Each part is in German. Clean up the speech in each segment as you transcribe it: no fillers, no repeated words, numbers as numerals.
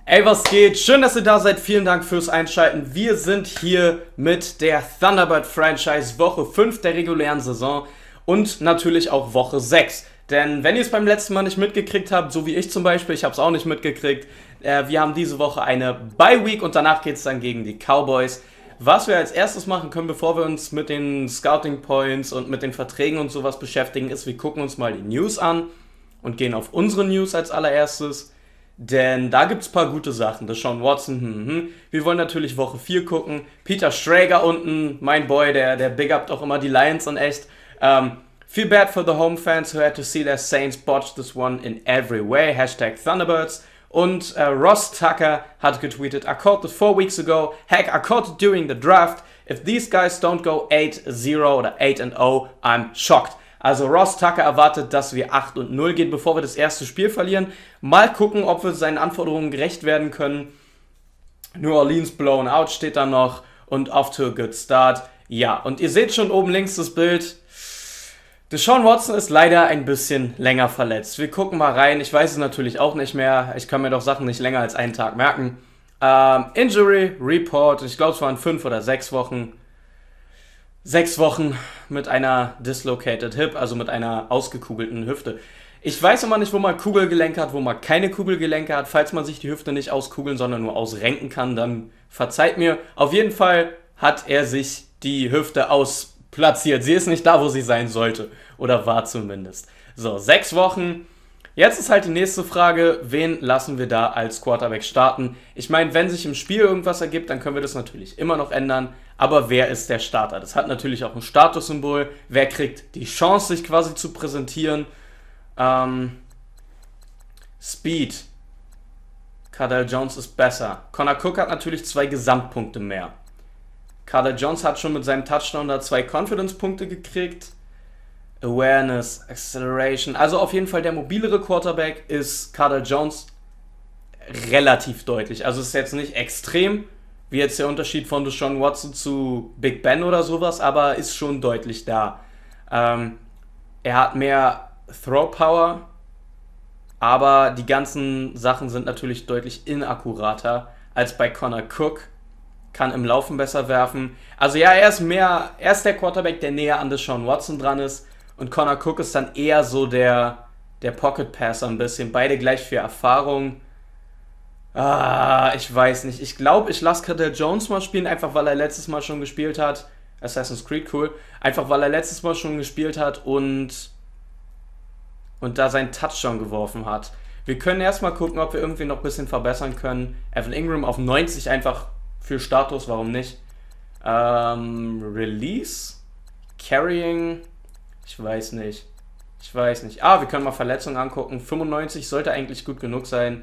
Ey, was geht? Schön, dass ihr da seid. Vielen Dank fürs Einschalten. Wir sind hier mit der Thunderbird-Franchise Woche 5 der regulären Saison und natürlich auch Woche 6. Denn wenn ihr es beim letzten Mal nicht mitgekriegt habt, so wie ich zum Beispiel, ich habe es auch nicht mitgekriegt, wir haben diese Woche eine Bye-Week und danach geht es dann gegen die Cowboys. Was wir als erstes machen können, bevor wir uns mit den Scouting Points und mit den Verträgen und sowas beschäftigen, ist, wir gucken uns mal die News an und gehen auf unsere News als allererstes. Denn da gibt es ein paar gute Sachen. Deshaun Watson, Wir wollen natürlich Woche 4 gucken. Peter Schrager unten, mein Boy, der big upt auch immer die Lions in echt. Feel bad for the home fans who had to see their Saints botch this one in every way. Hashtag Thunderbirds. Und Ross Tucker hat getweetet, I called this 4 weeks ago. Heck, I called it during the draft. If these guys don't go 8-0 oder 8-0, I'm shocked. Also Ross Tucker erwartet, dass wir 8-0 gehen, bevor wir das erste Spiel verlieren. Mal gucken, ob wir seinen Anforderungen gerecht werden können. New Orleans blown out steht da noch und off to a good start. Ja, und ihr seht schon oben links das Bild. Deshaun Watson ist leider ein bisschen länger verletzt. Wir gucken mal rein. Ich weiß es natürlich auch nicht mehr. Ich kann mir doch Sachen nicht länger als einen Tag merken. Injury Report. Ich glaube, es waren 5 oder 6 Wochen. 6 Wochen mit einer dislocated hip, also mit einer ausgekugelten Hüfte. Ich weiß immer nicht, wo man Kugelgelenke hat, wo man keine Kugelgelenke hat. Falls man sich die Hüfte nicht auskugeln, sondern nur ausrenken kann, dann verzeiht mir. Auf jeden Fall hat er sich die Hüfte ausplatziert. Sie ist nicht da, wo sie sein sollte. Oder war zumindest. So, 6 Wochen. Jetzt ist halt die nächste Frage, wen lassen wir da als Quarterback starten? Ich meine, wenn sich im Spiel irgendwas ergibt, dann können wir das natürlich immer noch ändern. Aber wer ist der Starter? Das hat natürlich auch ein Statussymbol. Wer kriegt die Chance, sich quasi zu präsentieren? Speed. Cardale Jones ist besser. Connor Cook hat natürlich 2 Gesamtpunkte mehr. Cardale Jones hat schon mit seinem Touchdown da 2 Confidence-Punkte gekriegt. Awareness, Acceleration. Also auf jeden Fall der mobilere Quarterback ist Cardale Jones relativ deutlich. Also es ist jetzt nicht extrem, wie jetzt der Unterschied von Deshaun Watson zu Big Ben oder sowas, aber ist schon deutlich da. Er hat mehr Throw Power, aber die ganzen Sachen sind natürlich deutlich inakkurater als bei Connor Cook. Kann im Laufen besser werfen. Also ja, er ist der Quarterback, der näher an Deshaun Watson dran ist. Und Connor Cook ist dann eher so der Pocket Passer ein bisschen. Beide gleich viel Erfahrung. Ich weiß nicht. Ich glaube, ich lasse Cardale Jones mal spielen, einfach weil er letztes Mal schon gespielt hat. Assassin's Creed, cool. Einfach weil er letztes Mal schon gespielt hat und da seinen Touchdown geworfen hat. Wir können erstmal gucken, ob wir irgendwie noch ein bisschen verbessern können. Evan Ingram auf 90 einfach für Status, warum nicht? Release? Carrying? Ich weiß nicht. Wir können mal Verletzungen angucken. 95 sollte eigentlich gut genug sein.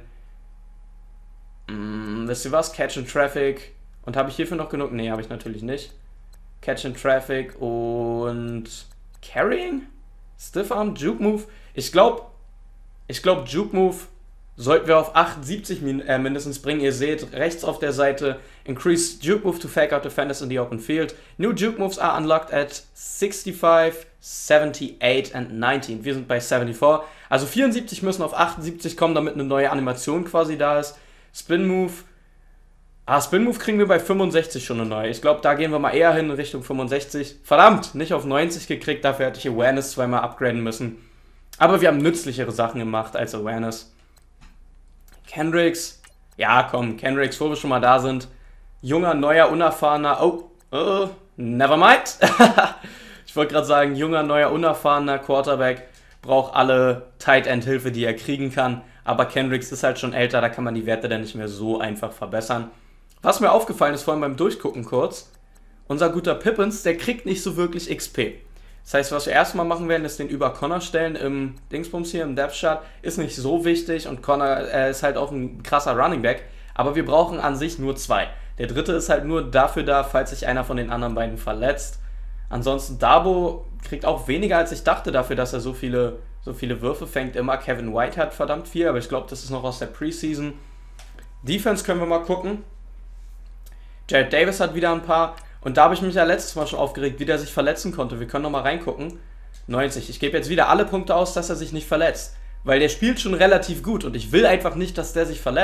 Wisst ihr was? Catch and Traffic. Und habe ich hierfür noch genug? Nee, habe ich natürlich nicht. Catch and Traffic und Carrying? Stiff Arm? Juke Move? Ich glaube, Juke Move sollten wir auf 78 mindestens bringen. Ihr seht rechts auf der Seite, increase Juke Move to fake out defenders in the open field. New Juke Moves are unlocked at 65, 78 and 19. Wir sind bei 74. Also 74 müssen auf 78 kommen, damit eine neue Animation quasi da ist. Spin Move. Spin Move kriegen wir bei 65 schon eine neue. Ich glaube, da gehen wir mal eher hin in Richtung 65. Verdammt, nicht auf 90 gekriegt. Dafür hätte ich Awareness zweimal upgraden müssen. Aber wir haben nützlichere Sachen gemacht als Awareness. Kendricks. Ja, komm, Kendricks, wo wir schon mal da sind. Junger, neuer, unerfahrener. Never mind. Ich wollte gerade sagen, junger, neuer, unerfahrener Quarterback braucht alle Tight End Hilfe, die er kriegen kann. Aber Kendricks ist halt schon älter, da kann man die Werte dann nicht mehr so einfach verbessern. Was mir aufgefallen ist, vor allem beim Durchgucken kurz, unser guter Pippins, der kriegt nicht so wirklich XP. Das heißt, was wir erstmal machen werden, ist den über Connor stellen im Dingsbums hier, im Depth Chart. Ist nicht so wichtig und Connor ist halt auch ein krasser Running Back. Aber wir brauchen an sich nur 2. Der dritte ist halt nur dafür da, falls sich einer von den anderen beiden verletzt. Ansonsten Dabo kriegt auch weniger, als ich dachte, dafür, dass er so viele Würfe fängt. Immer Kevin White hat verdammt viel, aber ich glaube, das ist noch aus der Preseason. Defense können wir mal gucken. Jared Davis hat wieder ein paar. Und da habe ich mich ja letztes Mal schon aufgeregt, wie der sich verletzen konnte. Wir können noch mal reingucken. 90. Ich gebe jetzt wieder alle Punkte aus, dass er sich nicht verletzt. Weil der spielt schon relativ gut und ich will einfach nicht, dass der sich verletzt.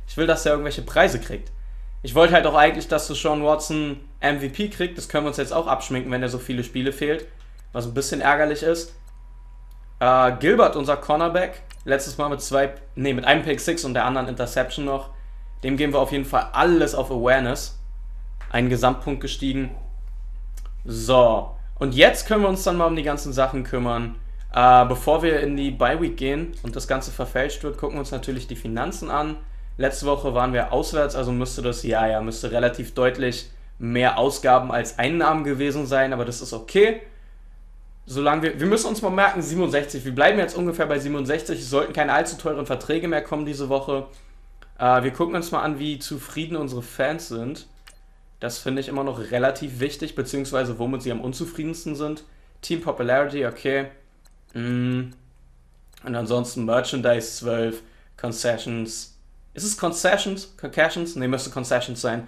Ich will, dass er irgendwelche Preise kriegt. Ich wollte halt auch eigentlich, dass Deshaun Watson MVP kriegt. Das können wir uns jetzt auch abschminken, wenn er so viele Spiele fehlt. Was ein bisschen ärgerlich ist. Gilbert, unser Cornerback, letztes Mal mit einem Pick 6 und der anderen Interception noch. Dem geben wir auf jeden Fall alles auf Awareness. Einen Gesamtpunkt gestiegen. So, und jetzt können wir uns dann mal um die ganzen Sachen kümmern. Bevor wir in die Bye Week gehen und das Ganze verfälscht wird, gucken wir uns natürlich die Finanzen an. Letzte Woche waren wir auswärts, also müsste relativ deutlich mehr Ausgaben als Einnahmen gewesen sein, aber das ist okay. Wir müssen uns mal merken, 67, wir bleiben jetzt ungefähr bei 67, es sollten keine allzu teuren Verträge mehr kommen diese Woche. Wir gucken uns mal an, wie zufrieden unsere Fans sind. Das finde ich immer noch relativ wichtig, beziehungsweise womit sie am unzufriedensten sind. Team Popularity, okay. Und ansonsten Merchandise 12, Concessions. Ist es Concessions? Concessions? Ne, müsste Concessions sein.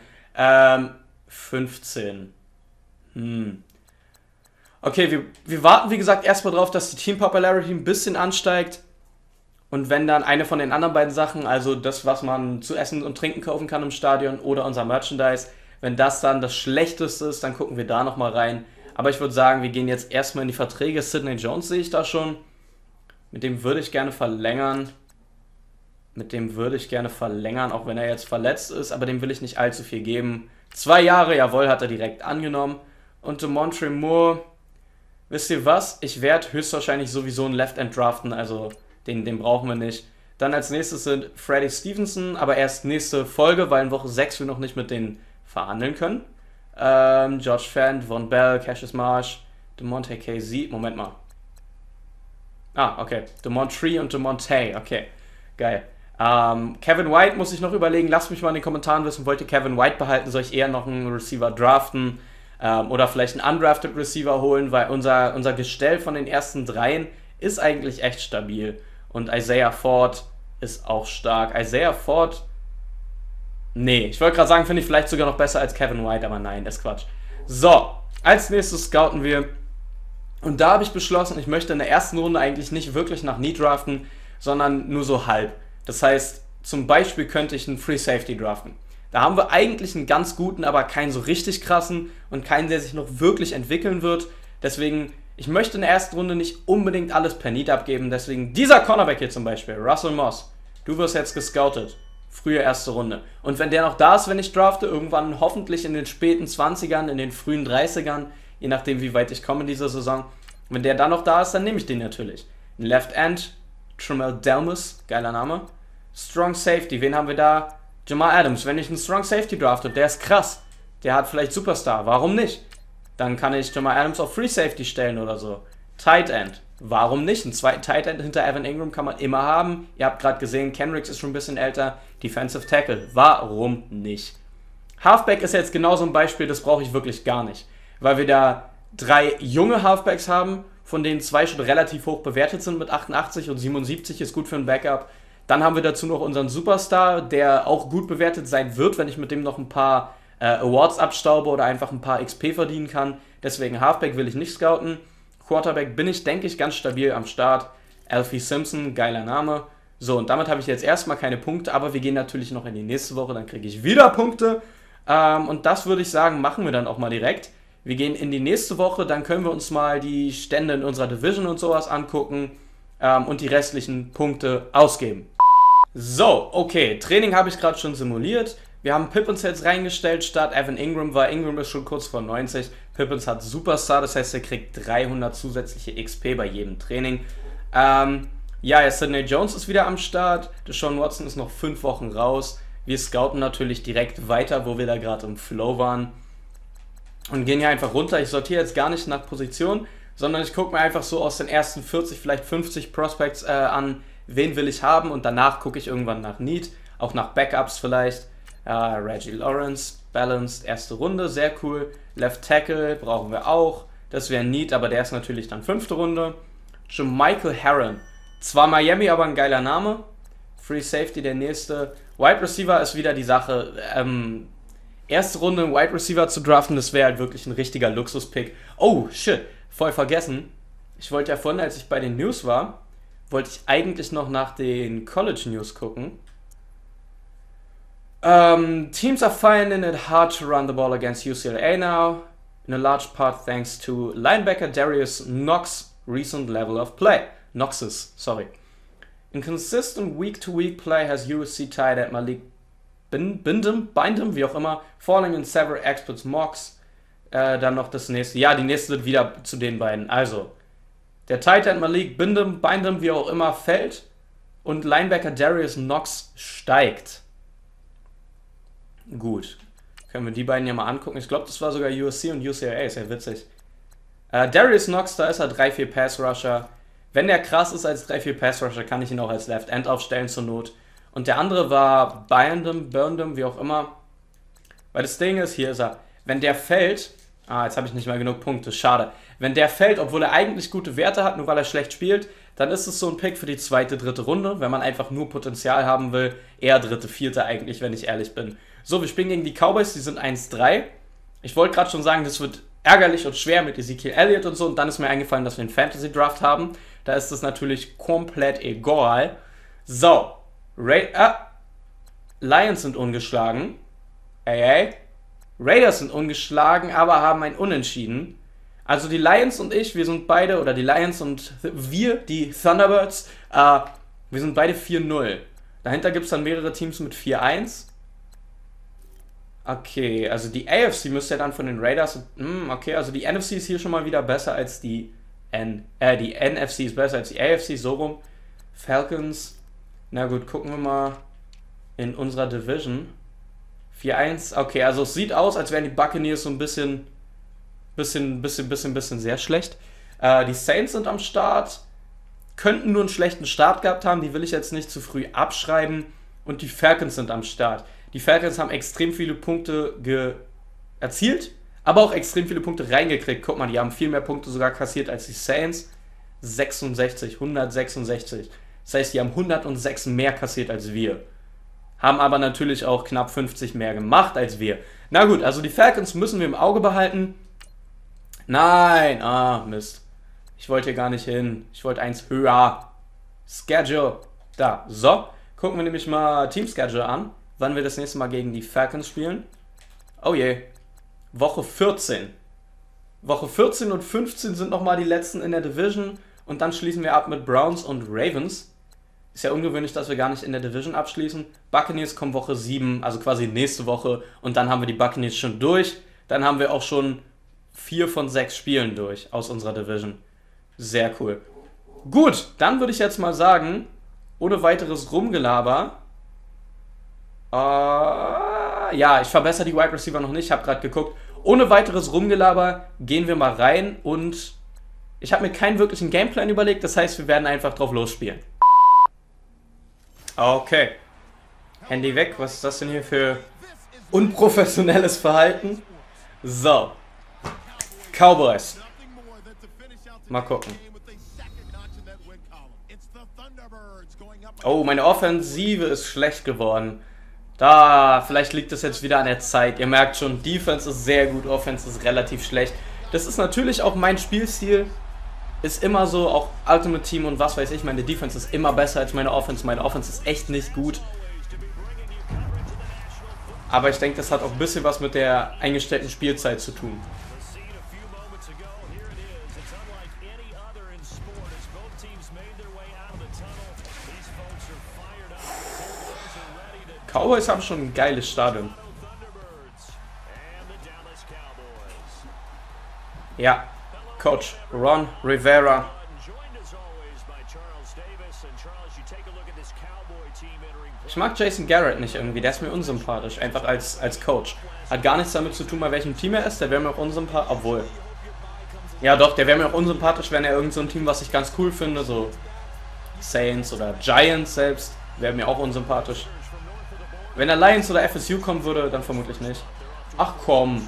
15. Okay, wir warten wie gesagt erstmal drauf, dass die Team Popularity ein bisschen ansteigt. Und wenn dann eine von den anderen beiden Sachen, also das, was man zu essen und trinken kaufen kann im Stadion oder unser Merchandise, wenn das dann das Schlechteste ist, dann gucken wir da nochmal rein. Aber ich würde sagen, wir gehen jetzt erstmal in die Verträge. Sidney Jones sehe ich da schon. Mit dem würde ich gerne verlängern. Auch wenn er jetzt verletzt ist. Aber dem will ich nicht allzu viel geben. 2 Jahre, jawohl, hat er direkt angenommen. Und Demontre Moore, wisst ihr was? Ich werde höchstwahrscheinlich sowieso einen Left End draften, also den brauchen wir nicht. Dann als nächstes sind Freddie Stevenson, aber erst nächste Folge, weil in Woche 6 wir noch nicht mit denen verhandeln können. George Fant, Von Bell, Cassius Marsh, DeMonte KZ, Moment mal. Okay, DeMontre und DeMonte, okay, geil. Kevin White muss ich noch überlegen, lasst mich mal in den Kommentaren wissen, wollt ihr Kevin White behalten, soll ich eher noch einen Receiver draften oder vielleicht einen undrafted Receiver holen, weil unser Gestell von den ersten 3 ist eigentlich echt stabil und Isaiah Ford ist auch stark. Isaiah Ford, nee, ich wollte gerade sagen, finde ich vielleicht sogar noch besser als Kevin White, aber nein, das ist Quatsch. So, als nächstes scouten wir und da habe ich beschlossen, ich möchte in der ersten Runde eigentlich nicht wirklich nach Need draften, sondern nur so halb. Das heißt, zum Beispiel könnte ich einen Free Safety draften. Da haben wir eigentlich einen ganz guten, aber keinen so richtig krassen und keinen, der sich noch wirklich entwickeln wird. Deswegen, ich möchte in der ersten Runde nicht unbedingt alles per Need abgeben. Deswegen dieser Cornerback hier zum Beispiel, Russell Moss. Du wirst jetzt gescoutet. Frühe erste Runde. Und wenn der noch da ist, wenn ich drafte, irgendwann hoffentlich in den späten 20ern, in den frühen 30ern, je nachdem wie weit ich komme in dieser Saison. Wenn der dann noch da ist, dann nehme ich den natürlich. Ein Left End, Tramel Delmus, geiler Name. Strong Safety, wen haben wir da? Jamal Adams, wenn ich einen Strong Safety drafte und der ist krass, der hat vielleicht Superstar, warum nicht? Dann kann ich Jamal Adams auf Free Safety stellen oder so. Tight End, warum nicht? Einen zweiten Tight End hinter Evan Ingram kann man immer haben. Ihr habt gerade gesehen, Kendricks ist schon ein bisschen älter. Defensive Tackle, warum nicht? Halfback ist jetzt genau so ein Beispiel, das brauche ich wirklich gar nicht. Weil wir da 3 junge Halfbacks haben, von denen 2 schon relativ hoch bewertet sind mit 88 und 77 ist gut für ein Backup. Dann haben wir dazu noch unseren Superstar, der auch gut bewertet sein wird, wenn ich mit dem noch ein paar Awards abstaube oder einfach ein paar XP verdienen kann. Deswegen Halfback will ich nicht scouten. Quarterback bin ich, denke ich, ganz stabil am Start. Alfie Simpson, geiler Name. So, und damit habe ich jetzt erstmal keine Punkte, aber wir gehen natürlich noch in die nächste Woche, dann kriege ich wieder Punkte. Und das würde ich sagen, machen wir dann auch mal direkt. Wir gehen in die nächste Woche, dann können wir uns mal die Stände in unserer Division und sowas angucken und die restlichen Punkte ausgeben. So, okay, Training habe ich gerade schon simuliert. Wir haben Pippins jetzt reingestellt statt Evan Ingram, weil Ingram ist schon kurz vor 90. Pippins hat Superstar, das heißt, er kriegt 300 zusätzliche XP bei jedem Training. Sidney Jones ist wieder am Start. Deshaun Watson ist noch 5 Wochen raus. Wir scouten natürlich direkt weiter, wo wir da gerade im Flow waren. Und gehen hier einfach runter. Ich sortiere jetzt gar nicht nach Position, sondern ich gucke mir einfach so aus den ersten 40, vielleicht 50 Prospects an, wen will ich haben und danach gucke ich irgendwann nach Need, auch nach Backups vielleicht. Reggie Lawrence, Balanced, erste Runde, sehr cool. Left Tackle brauchen wir auch, das wäre Need, aber der ist natürlich dann 5. Runde. Michael Herron, zwar Miami, aber ein geiler Name. Free Safety der nächste. Wide Receiver ist wieder die Sache. Erste Runde einen Wide Receiver zu draften, das wäre halt wirklich ein richtiger Luxuspick. Oh, shit, voll vergessen. Ich wollte ja vorhin, als ich bei den News war, wollte ich eigentlich noch nach den College News gucken. Teams are finding it hard to run the ball against UCLA now, in a large part thanks to linebacker Darius Knox' recent level of play. Inconsistent week-to-week play has USC tight end Malik Bindem, wie auch immer, falling in several experts mocks. Dann noch das nächste. Ja, die nächste sind wieder zu den beiden. Also, der Tight End Malik Bindem, wie auch immer, fällt und Linebacker Darius Knox steigt. Gut. Können wir die beiden ja mal angucken. Ich glaube, das war sogar USC und UCLA. Ist ja witzig. Darius Knox, da ist er 3-4 Pass Rusher. Wenn der krass ist als 3-4 Pass Rusher, kann ich ihn auch als Left End aufstellen zur Not. Und der andere war Bindem, wie auch immer. Weil das Ding ist, hier ist er. Wenn der fällt... jetzt habe ich nicht mal genug Punkte, schade. Wenn der fällt, obwohl er eigentlich gute Werte hat, nur weil er schlecht spielt, dann ist es so ein Pick für die zweite, dritte Runde, wenn man einfach nur Potenzial haben will. Eher dritte, vierte eigentlich, wenn ich ehrlich bin. So, wir spielen gegen die Cowboys, die sind 1-3. Ich wollte gerade schon sagen, das wird ärgerlich und schwer mit Ezekiel Elliott und so. Und dann ist mir eingefallen, dass wir einen Fantasy-Draft haben. Da ist es natürlich komplett egal. So, Lions sind ungeschlagen. Raiders sind ungeschlagen, aber haben ein Unentschieden. Also die Lions und ich, wir sind beide, oder die Lions und wir, die Thunderbirds, wir sind beide 4-0. Dahinter gibt es dann mehrere Teams mit 4-1. Okay, also die AFC müsste ja dann von den Raiders... okay, also die NFC ist hier schon mal wieder besser als die NFC ist besser als die AFC, so rum. Falcons, na gut, gucken wir mal in unserer Division. 4-1, okay, also es sieht aus, als wären die Buccaneers so ein bisschen sehr schlecht. Die Saints sind am Start, könnten nur einen schlechten Start gehabt haben, die will ich jetzt nicht zu früh abschreiben. Und die Falcons sind am Start. Die Falcons haben extrem viele Punkte erzielt, aber auch extrem viele Punkte reingekriegt. Guck mal, die haben viel mehr Punkte sogar kassiert als die Saints. 166. Das heißt, die haben 106 mehr kassiert als wir. Haben aber natürlich auch knapp 50 mehr gemacht als wir. Na gut, also die Falcons müssen wir im Auge behalten. Nein, Mist. Ich wollte hier gar nicht hin. Ich wollte eins höher. Schedule. Da, so. Gucken wir nämlich mal Team Schedule an, wann wir das nächste Mal gegen die Falcons spielen. Oh je. Woche 14. Woche 14 und 15 sind nochmal die letzten in der Division. Und dann schließen wir ab mit Browns und Ravens. Ist ja ungewöhnlich, dass wir gar nicht in der Division abschließen. Buccaneers kommen Woche 7, also quasi nächste Woche. Und dann haben wir die Buccaneers schon durch. Dann haben wir auch schon 4 von 6 Spielen durch aus unserer Division. Sehr cool. Gut, dann würde ich jetzt mal sagen, ohne weiteres Rumgelaber. Ja, ich verbessere die Wide Receiver noch nicht, ich habe gerade geguckt. Ohne weiteres Rumgelaber gehen wir mal rein und ich habe mir keinen wirklichen Gameplan überlegt, das heißt, wir werden einfach drauf losspielen. Okay. Handy weg, was ist das denn hier für unprofessionelles Verhalten? So. Cowboys. Mal gucken. Oh, meine Offensive ist schlecht geworden. Vielleicht liegt es jetzt wieder an der Zeit. Ihr merkt schon, Defense ist sehr gut, Offense ist relativ schlecht. Das ist natürlich auch mein Spielstil. Ist immer so, auch Ultimate Team und was weiß ich. Meine Defense ist immer besser als meine Offense. Meine Offense ist echt nicht gut. Aber ich denke, das hat auch ein bisschen was mit der eingestellten Spielzeit zu tun. Cowboys haben schon ein geiles Stadion. Ja, Coach Ron Rivera. Ich mag Jason Garrett nicht irgendwie, der ist mir unsympathisch, einfach als Coach. Hat gar nichts damit zu tun, bei welchem Team er ist, der wäre mir auch unsympathisch, obwohl... Ja doch, der wäre mir auch unsympathisch, wenn er irgend so ein Team, was ich ganz cool finde, so Saints oder Giants selbst, wäre mir auch unsympathisch. Wenn er Lions oder FSU kommen würde, dann vermutlich nicht. Ach komm.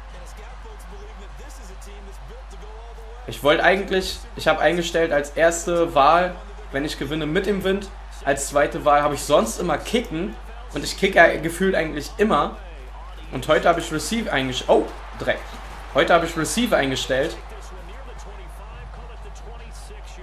Ich wollte eigentlich, ich habe eingestellt als erste Wahl, wenn ich gewinne mit dem Wind. Als zweite Wahl habe ich sonst immer Kicken. Und ich kicke ja gefühlt eigentlich immer. Und heute habe ich Receive eingestellt. Oh, Dreck. Heute habe ich Receive eingestellt.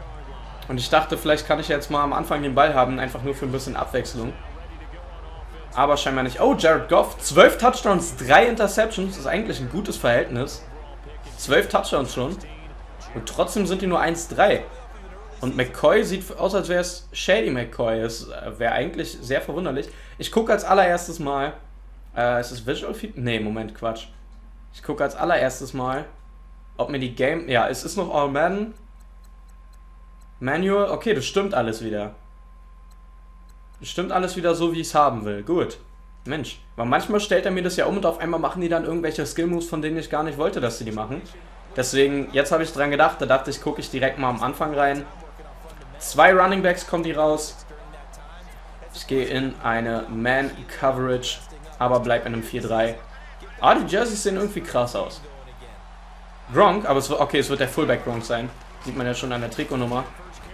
Und ich dachte, vielleicht kann ich jetzt mal am Anfang den Ball haben, einfach nur für ein bisschen Abwechslung. Aber scheinbar nicht. Oh, Jared Goff, 12 Touchdowns, 3 Interceptions. Das ist eigentlich ein gutes Verhältnis. 12 Touchdowns schon. Und trotzdem sind die nur 1-3. Und McCoy sieht aus, als wäre es Shady McCoy. Das wäre eigentlich sehr verwunderlich. Ich gucke als allererstes mal. Ist es Visual Feed? Nee, Moment, Quatsch. Ich gucke als allererstes mal, ob mir die Game... Ja, es ist noch All Madden. Manual. Okay, das stimmt alles wieder. Das stimmt alles wieder so, wie ich es haben will. Gut. Mensch. Weil manchmal stellt er mir das ja um und auf einmal machen die dann irgendwelche Skill-Moves, von denen ich gar nicht wollte, dass sie die machen. Deswegen, jetzt habe ich dran gedacht. Da dachte ich, gucke ich direkt mal am Anfang rein. 2 Running Backs kommen die raus. Ich gehe in eine Man-Coverage, aber bleib in einem 4-3. Ah, die Jerseys sehen irgendwie krass aus. Gronk, aber es wird, okay, es wird der Fullback Gronk sein. Sieht man ja schon an der Trikotnummer.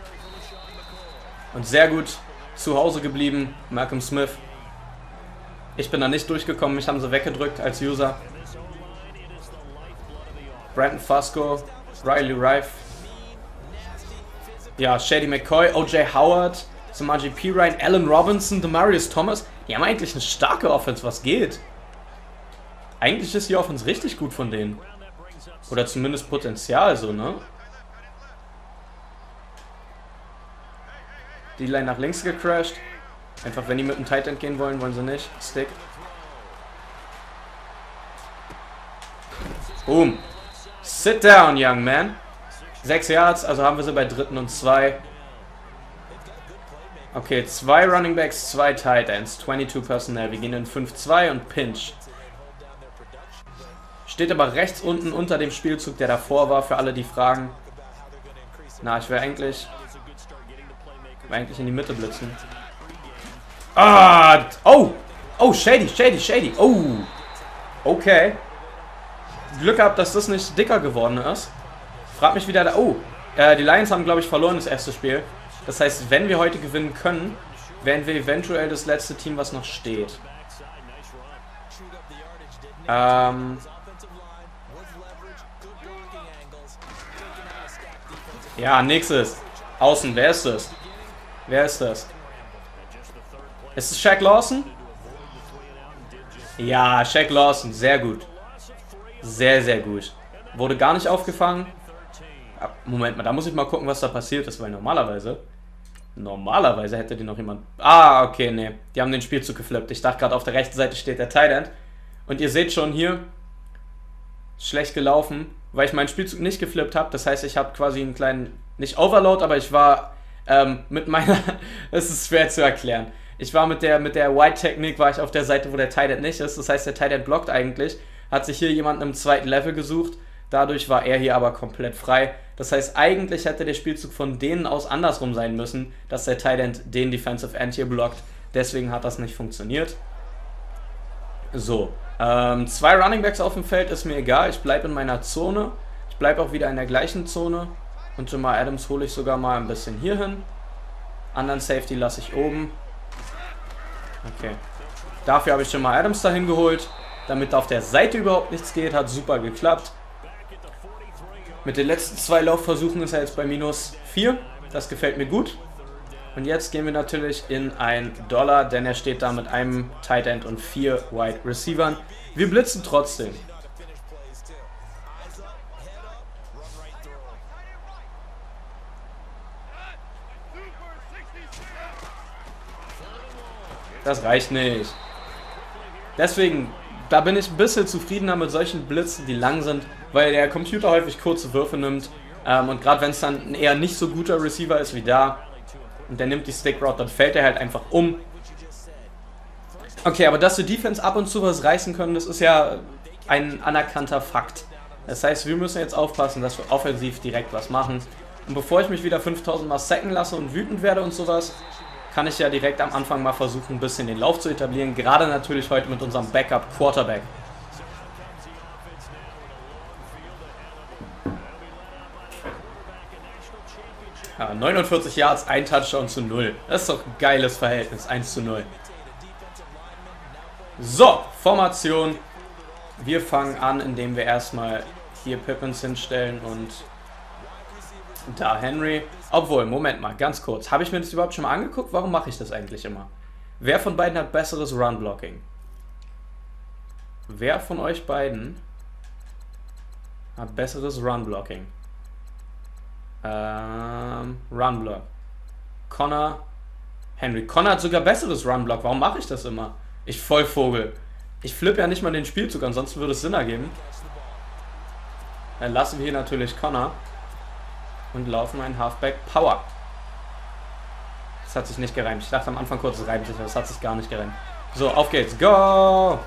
Und sehr gut zu Hause geblieben, Malcolm Smith. Ich bin da nicht durchgekommen, mich haben sie weggedrückt als User. Brandon Fusco, Riley Rife. Ja, Shady McCoy, O.J. Howard, Samaje Perine, Allen Robinson, Demarius Thomas. Die haben eigentlich eine starke Offense, was geht. Eigentlich ist die Offense richtig gut von denen. Oder zumindest Potenzial so, ne? Die Line nach links gecrashed. Einfach, wenn die mit dem Tight End gehen wollen, wollen sie nicht. Stick. Boom. Sit down, young man. 6 Yards, also haben wir sie bei 3. und 2. Okay, 2 Running Backs, 2 Tight Ends, 22 Personnel. Wir gehen in 5-2 und Pinch. Steht aber rechts unten unter dem Spielzug, der davor war, für alle, die fragen. Na, ich wäre eigentlich in die Mitte blitzen. Ah! Oh! Oh, Shady. Oh! Okay. Glück gehabt, dass das nicht dicker geworden ist. Frag mich wieder... Oh! Die Lions haben, glaube ich, verloren das erste Spiel. Das heißt, wenn wir heute gewinnen können, wären wir eventuell das letzte Team, was noch steht. Ja, nächstes. Außen, wer ist das? Wer ist das? Ist es Shaq Lawson? Ja, Shaq Lawson, sehr gut. Sehr, sehr gut. Wurde gar nicht aufgefangen. Moment mal, da muss ich mal gucken, was da passiert ist, weil normalerweise hätte die noch jemand... Ah, okay, nee. Die haben den Spielzug geflippt. Ich dachte gerade, auf der rechten Seite steht der Tight End. Und ihr seht schon hier, schlecht gelaufen, weil ich meinen Spielzug nicht geflippt habe. Das heißt, ich habe quasi einen kleinen, nicht Overload, aber ich war mit meiner... Es ist schwer zu erklären. Ich war mit der White-Technik, war ich auf der Seite, wo der Tight End nicht ist. Das heißt, der Tight End blockt eigentlich. Hat sich hier jemand im zweiten Level gesucht. Dadurch war er hier aber komplett frei. Das heißt, eigentlich hätte der Spielzug von denen aus andersrum sein müssen, dass der Tight End den Defensive End hier blockt. Deswegen hat das nicht funktioniert. So, 2 Running Backs auf dem Feld ist mir egal. Ich bleibe in meiner Zone. Ich bleibe auch wieder in der gleichen Zone. Und Jamal Adams hole ich sogar mal ein bisschen hier hin. Anderen Safety lasse ich oben. Okay. Dafür habe ich Jamal Adams dahin geholt, damit auf der Seite überhaupt nichts geht. Hat super geklappt. Mit den letzten 2 Laufversuchen ist er jetzt bei -4. Das gefällt mir gut. Und jetzt gehen wir natürlich in ein Dollar, denn er steht da mit einem Tight End und 4 Wide Receivern. Wir blitzen trotzdem. Das reicht nicht. Deswegen, da bin ich ein bisschen zufriedener mit solchen Blitzen, die lang sind, weil der Computer häufig kurze Würfe nimmt. Und gerade wenn es dann ein eher nicht so guter Receiver ist wie da, und der nimmt die Stick Route, dann fällt er halt einfach um. Okay, aber dass wir Defense ab und zu was reißen können, das ist ja ein anerkannter Fakt. Das heißt, wir müssen jetzt aufpassen, dass wir offensiv direkt was machen. Und bevor ich mich wieder 5000 Mal sacken lasse und wütend werde und sowas, kann ich ja direkt am Anfang mal versuchen, ein bisschen den Lauf zu etablieren. Gerade natürlich heute mit unserem Backup Quarterback. Ja, 49 Yards, 1 Touchdown zu 0. Das ist doch ein geiles Verhältnis, 1:0. So, Formation. Wir fangen an, indem wir erstmal hier Pippins hinstellen und da Henry. Obwohl, Moment mal, ganz kurz. Habe ich mir das überhaupt schon mal angeguckt? Warum mache ich das eigentlich immer? Wer von beiden hat besseres Run-Blocking? Wer von euch beiden hat besseres Run-Blocking? Run-Block. Connor, Henry. Connor hat sogar besseres Run-Block. Warum mache ich das immer? Ich Vollvogel. Ich flippe ja nicht mal den Spielzug, ansonsten würde es Sinn ergeben. Dann lassen wir hier natürlich Connor und laufen einen Halfback Power. Das hat sich nicht gereimt. Ich dachte am Anfang kurz, es reimt sich, aber das hat sich gar nicht gereimt. So, auf geht's. Go!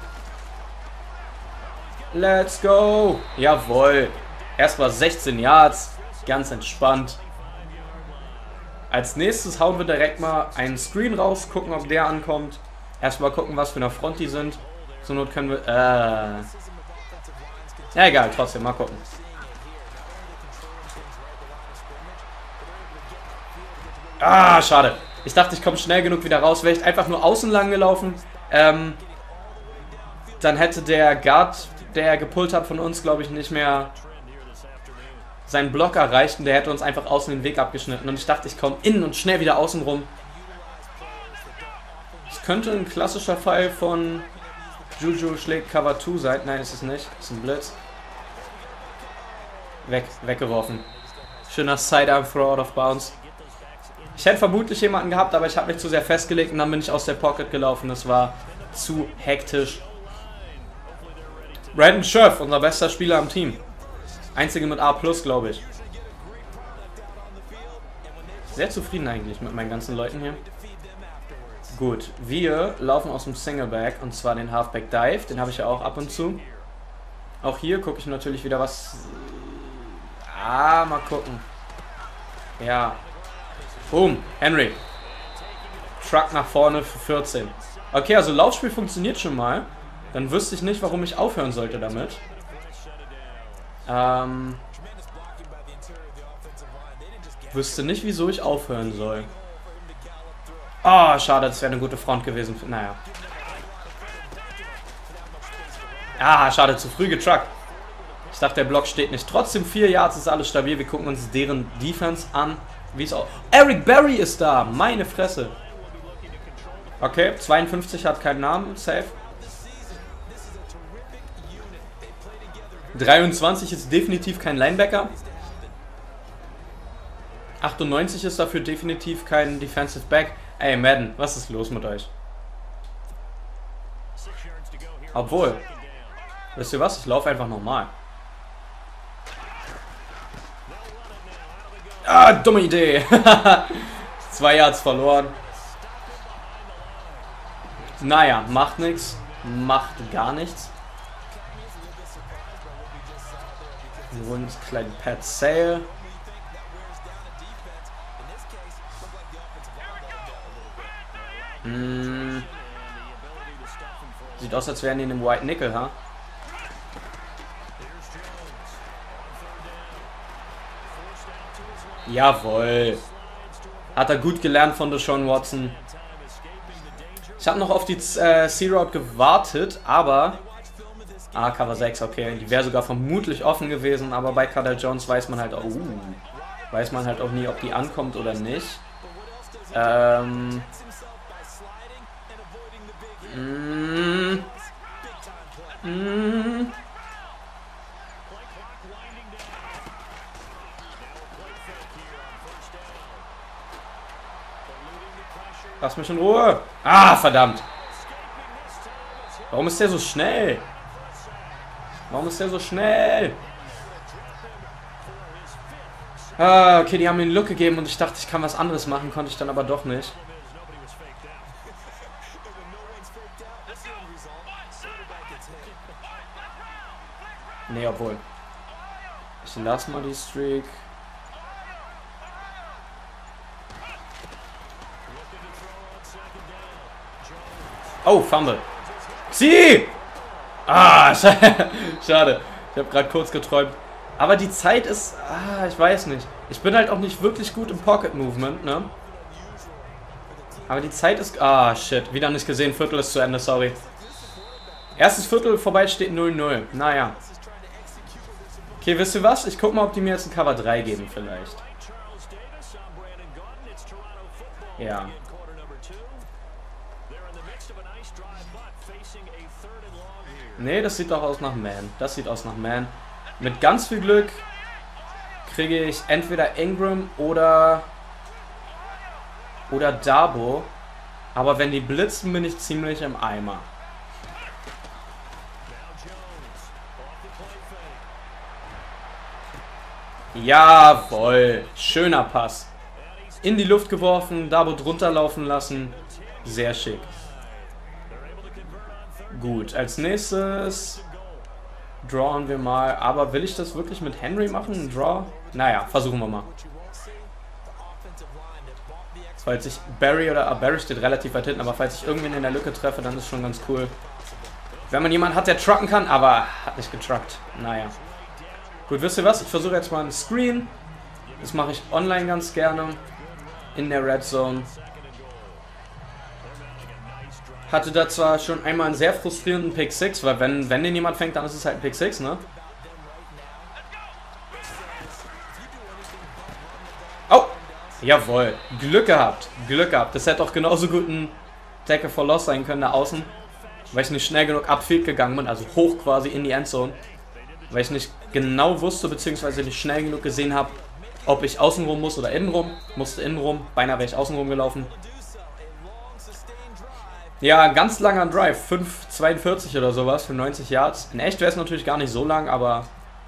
Let's go! Jawohl. Erstmal 16 Yards. Ganz entspannt. Als nächstes hauen wir direkt mal einen Screen raus. Gucken, ob der ankommt. Erstmal gucken, was für eine Front die sind. Zur Not können wir... Ja, egal. Trotzdem, mal gucken. Ah, schade. Ich dachte, ich komme schnell genug wieder raus. Wäre ich einfach nur außen lang gelaufen, dann hätte der Guard, der gepullt hat von uns, glaube ich, nicht mehr seinen Block erreicht und der hätte uns einfach außen den Weg abgeschnitten. Und ich dachte, ich komme innen und schnell wieder außen rum. Das könnte ein klassischer Fall von Juju schlägt Cover 2 sein. Nein, ist es nicht. Das ist ein Blitz. Weggeworfen. Schöner Sidearm-Throw out of bounds. Ich hätte vermutlich jemanden gehabt, aber ich habe mich zu sehr festgelegt und dann bin ich aus der Pocket gelaufen. Das war zu hektisch. Brandon Scherf, unser bester Spieler am Team. Einzige mit A+, glaube ich. Sehr zufrieden eigentlich mit meinen ganzen Leuten hier. Gut, wir laufen aus dem Singleback und zwar den Halfback Dive. Den habe ich ja auch ab und zu. Auch hier gucke ich natürlich wieder was... mal gucken. Ja. Boom, Henry. Truck nach vorne für 14. Okay, also Laufspiel funktioniert schon mal. Dann wüsste ich nicht, warum ich aufhören sollte damit. Wüsste nicht, wieso ich aufhören soll. Oh, schade, das wäre eine gute Front gewesen. Naja. Schade, zu früh getruckt. Ich dachte, der Block steht nicht. Trotzdem 4 Yards, ist alles stabil. Wir gucken uns deren Defense an. Wie es auch... Eric Berry ist da! Meine Fresse. Okay, 52 hat keinen Namen. Safe. 23 ist definitiv kein Linebacker. 98 ist dafür definitiv kein Defensive Back. Ey, Madden, was ist los mit euch? Obwohl, wisst ihr was? Ich laufe einfach normal. Dumme Idee. 2 Yards verloren. Naja, macht nichts. Macht gar nichts. Und kleinen Pat Sale. Sieht aus, als wären die in einem White Nickel, ha? Jawohl. Hat er gut gelernt von Deshaun Watson. Ich habe noch auf die C-Route gewartet, aber... Cover 6, okay. Die wäre sogar vermutlich offen gewesen, aber bei Cardale Jones weiß man halt auch... weiß man halt auch nie, ob die ankommt oder nicht. Lass mich in Ruhe. Verdammt. Warum ist der so schnell? Warum ist der so schnell? Okay, die haben mir einen Look gegeben und ich dachte, ich kann was anderes machen, konnte ich dann aber doch nicht. Nee, obwohl. Ich lasse mal die Streak. Oh, Fumble. Sie! Schade. Ich habe gerade kurz geträumt. Aber die Zeit ist... ich weiß nicht. Ich bin halt auch nicht wirklich gut im Pocket Movement, ne? Aber die Zeit ist... shit. Wieder nicht gesehen. Viertel ist zu Ende, sorry. Erstes Viertel vorbei, steht 0-0. Naja. Okay, wisst ihr was? Ich guck mal, ob die mir jetzt ein Cover 3 geben vielleicht. Ja. Nee, das sieht doch aus nach Man. Das sieht aus nach Man. Mit ganz viel Glück kriege ich entweder Ingram oder Dabo. Aber wenn die blitzen, bin ich ziemlich im Eimer. Jawohl. Schöner Pass. In die Luft geworfen, Dabo drunter laufen lassen. Sehr schick. Gut, als nächstes drawen wir mal. Aber will ich das wirklich mit Henry machen? Ein Draw? Naja, versuchen wir mal. Falls ich Barry steht relativ weit hinten, aber falls ich irgendwen in der Lücke treffe, dann ist schon ganz cool. Wenn man jemanden hat, der trucken kann, aber hat nicht getruckt. Naja. Gut, wisst ihr was? Ich versuche jetzt mal einen Screen. Das mache ich online ganz gerne. In der Red Zone. Hatte da zwar schon einmal einen sehr frustrierenden Pick 6, weil wenn den jemand fängt, dann ist es halt ein Pick 6, ne? Oh! Jawohl. Glück gehabt. Glück gehabt. Das hätte auch genauso gut ein Tackle for Loss sein können da außen. Weil ich nicht schnell genug upfield gegangen bin, also hoch quasi in die Endzone. Weil ich nicht genau wusste, beziehungsweise nicht schnell genug gesehen habe, ob ich außenrum muss oder innenrum. Musste innenrum. Beinahe wäre ich außenrum gelaufen. Ja, ganz langer Drive, 5,42 oder sowas für 90 Yards. In echt wäre es natürlich gar nicht so lang, aber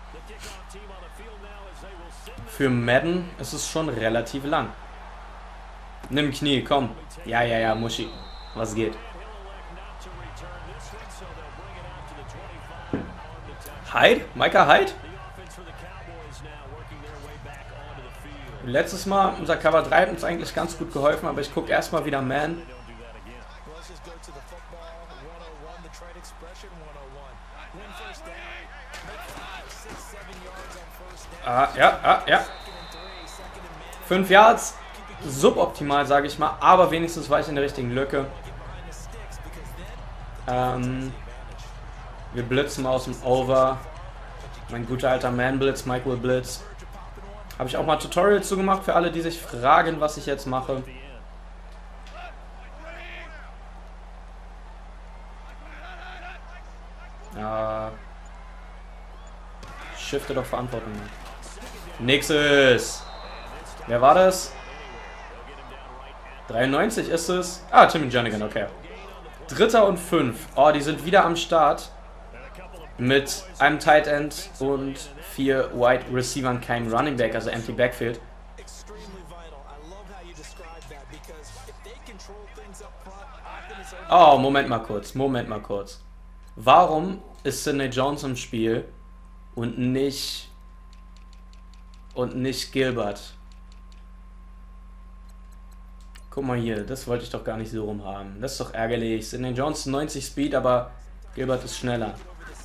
für Madden ist es schon relativ lang. Nimm Knie, komm. Ja, Muschi. Was geht? Hyde? Micah Hyde? Letztes Mal, unser Cover 3 hat uns eigentlich ganz gut geholfen, aber ich gucke erstmal wieder Man. Ja. 5 Yards, suboptimal, sage ich mal, aber wenigstens war ich in der richtigen Lücke. Wir blitzen aus dem Over. Mein guter alter Man-Blitz, Mike will Blitz. Habe ich auch mal Tutorials zu gemacht für alle, die sich fragen, was ich jetzt mache. Shifte doch Verantwortung. Nächstes. Wer war das? 93 ist es. Ah, Timmy Jernigan, okay. 3. und 5. Oh, die sind wieder am Start. Mit einem Tight End und 4 Wide Receivern, kein Running Back, also empty Backfield. Oh, Moment mal kurz. Warum ist Sidney Jones im Spiel und nicht Gilbert? Guck mal hier, das wollte ich doch gar nicht so rum haben. Das ist doch ärgerlich. Sidney Jones 90 Speed, aber Gilbert ist schneller.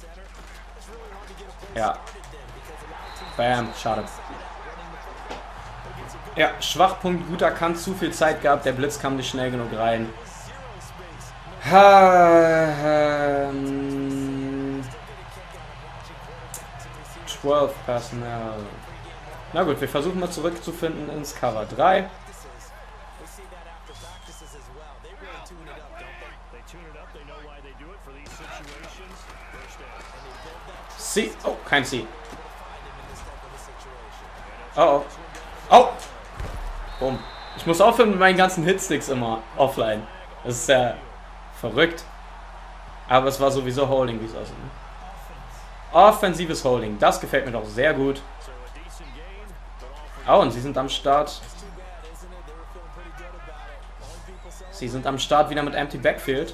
Ja. Bam, schade. Ja, Schwachpunkt, gut erkannt, zu viel Zeit gehabt, der Blitz kam nicht schnell genug rein. 12 Personnel. Na gut, wir versuchen mal zurückzufinden ins Cover 3. C. Oh, kein C. Oh. Boom. Ich muss aufhören mit meinen ganzen Hitsticks immer offline. Das ist ja verrückt. Aber es war sowieso Holding, wie es aussieht. Ne? Offensives Holding. Das gefällt mir doch sehr gut. Oh, und sie sind am Start. Sie sind am Start wieder mit Empty Backfield.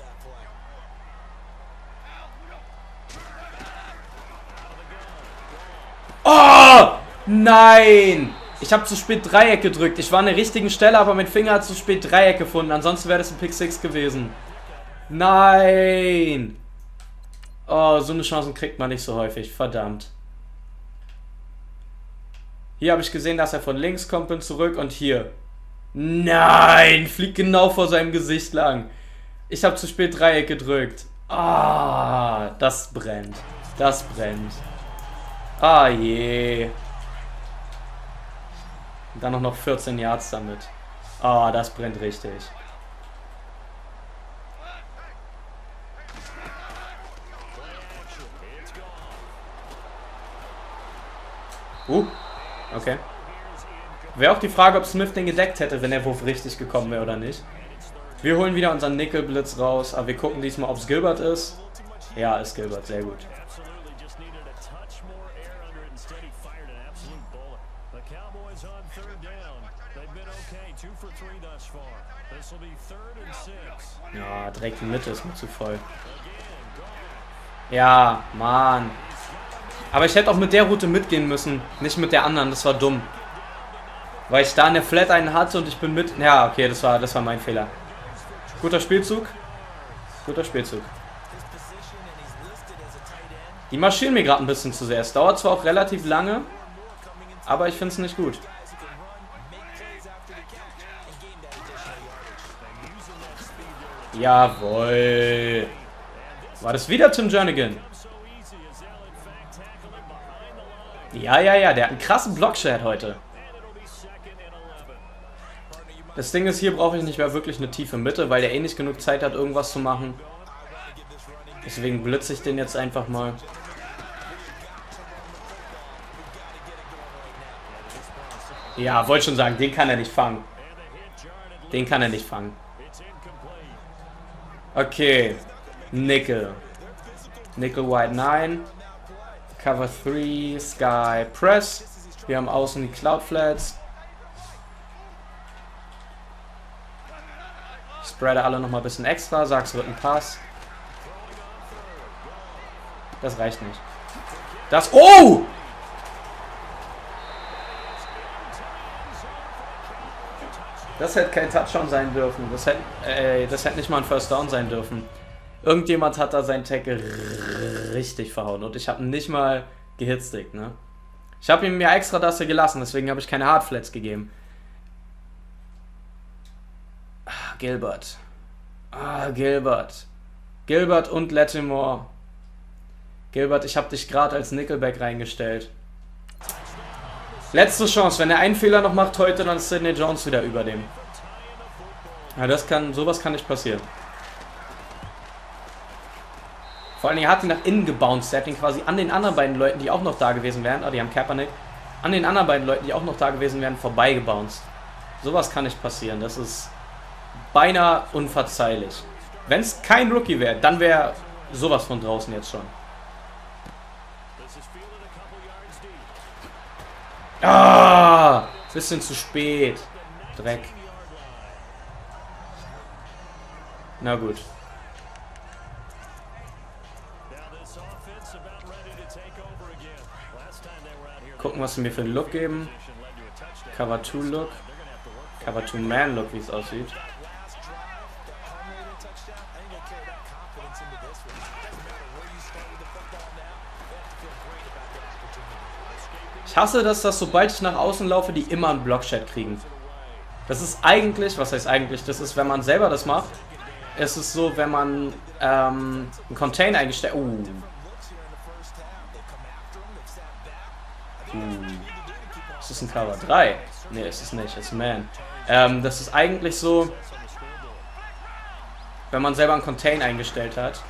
Oh! Nein! Ich habe zu spät Dreieck gedrückt. Ich war an der richtigen Stelle, aber mein Finger hat zu spät Dreieck gefunden. Ansonsten wäre das ein Pick 6 gewesen. Nein! Oh, so eine Chance kriegt man nicht so häufig. Verdammt. Hier habe ich gesehen, dass er von links kommt, bin zurück und hier. Nein! Fliegt genau vor seinem Gesicht lang. Ich habe zu spät Dreieck gedrückt. Ah, das brennt. Das brennt. Ah je. Dann noch 14 Yards damit. Ah, das brennt richtig. Okay. Wäre auch die Frage, ob Smith den gedeckt hätte, wenn der Wurf richtig gekommen wäre oder nicht. Wir holen wieder unseren Nickel-Blitz raus, aber wir gucken diesmal, ob es Gilbert ist. Ja, ist Gilbert, sehr gut. Ja, direkt die Mitte ist mir zu voll. Ja, Mann. Aber ich hätte auch mit der Route mitgehen müssen, nicht mit der anderen, das war dumm. Weil ich da in der Flat einen hatte und ich bin mit... Ja, okay, das war mein Fehler. Guter Spielzug. Guter Spielzug. Die marschieren mir gerade ein bisschen zu sehr. Es dauert zwar auch relativ lange, aber ich finde es nicht gut. Jawohl. War das wieder Tim Jernigan? Ja, der hat einen krassen Blockshot heute. Das Ding ist, hier brauche ich nicht mehr wirklich eine tiefe Mitte, weil der eh nicht genug Zeit hat, irgendwas zu machen. Deswegen blitze ich den jetzt einfach mal. Ja, wollte schon sagen, den kann er nicht fangen. Den kann er nicht fangen. Okay. Nickel. Nickel White 9. Cover 3. Sky Press. Wir haben außen die Cloud Flats. Ich spreade alle nochmal ein bisschen extra. Sag's, wird ein Pass. Das reicht nicht. Das... Oh! Das hätte kein Touchdown sein dürfen. Das hätte nicht mal ein First Down sein dürfen. Irgendjemand hat da seinen Tackle richtig verhauen. Und ich habe ihn nicht mal gehitstickt, ne? Ich habe ihm ja extra das hier gelassen. Deswegen habe ich keine Hardflats gegeben. Gilbert. Gilbert. Gilbert und Lattimore. Gilbert, ich habe dich gerade als Nickelback reingestellt. Letzte Chance. Wenn er einen Fehler noch macht heute, dann ist Sidney Jones wieder über dem. Ja, sowas kann nicht passieren. Vor allem, er hat ihn nach innen gebounced. Er hat ihn quasi an den anderen beiden Leuten, die auch noch da gewesen wären, die haben Kaepernick, an den anderen beiden Leuten, die auch noch da gewesen wären, vorbeigebounced. Sowas kann nicht passieren. Das ist beinahe unverzeihlich. Wenn es kein Rookie wäre, dann wäre sowas von draußen jetzt schon. Ah, bisschen zu spät. Dreck. Na gut. Gucken, was sie mir für einen Look geben. Cover 2 Look. Cover 2 Man Look, wie es aussieht. Ich hasse das, dass sobald ich nach außen laufe, die immer einen Blockshot kriegen. Das ist eigentlich, was heißt eigentlich, das ist, wenn man selber das macht, es ist so, wenn man einen Contain eingestellt... Ist das ein Cover 3? Ne, ist es nicht, ist Man. Das ist eigentlich so, wenn man selber einen Contain eingestellt hat.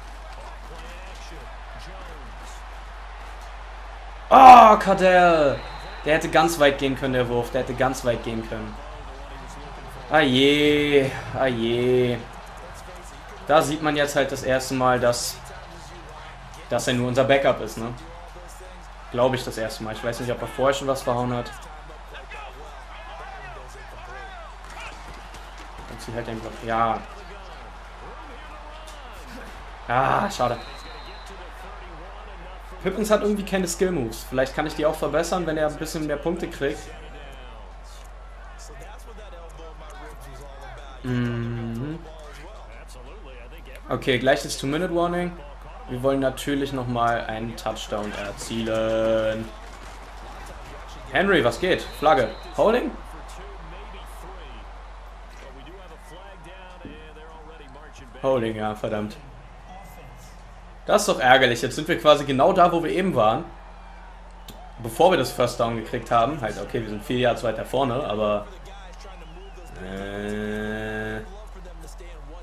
Oh, Cardell! Der hätte ganz weit gehen können, der Wurf. Der hätte ganz weit gehen können. Ah je, ah je. Da sieht man jetzt halt das erste Mal, dass er nur unser Backup ist, ne? Glaube ich das erste Mal. Ich weiß nicht, ob er vorher schon was verhauen hat. Und sie halt den Block. Ja. Ah, schade. Pippins hat irgendwie keine Skill-Moves. Vielleicht kann ich die auch verbessern, wenn er ein bisschen mehr Punkte kriegt. Okay, gleiches 2-Minute-Warning. Wir wollen natürlich nochmal einen Touchdown erzielen. Henry, was geht? Flagge. Holding? Holding, ja, verdammt. Das ist doch ärgerlich. Jetzt sind wir quasi genau da, wo wir eben waren. Bevor wir das First Down gekriegt haben. Halt, okay, wir sind 4 Yards weiter vorne, aber...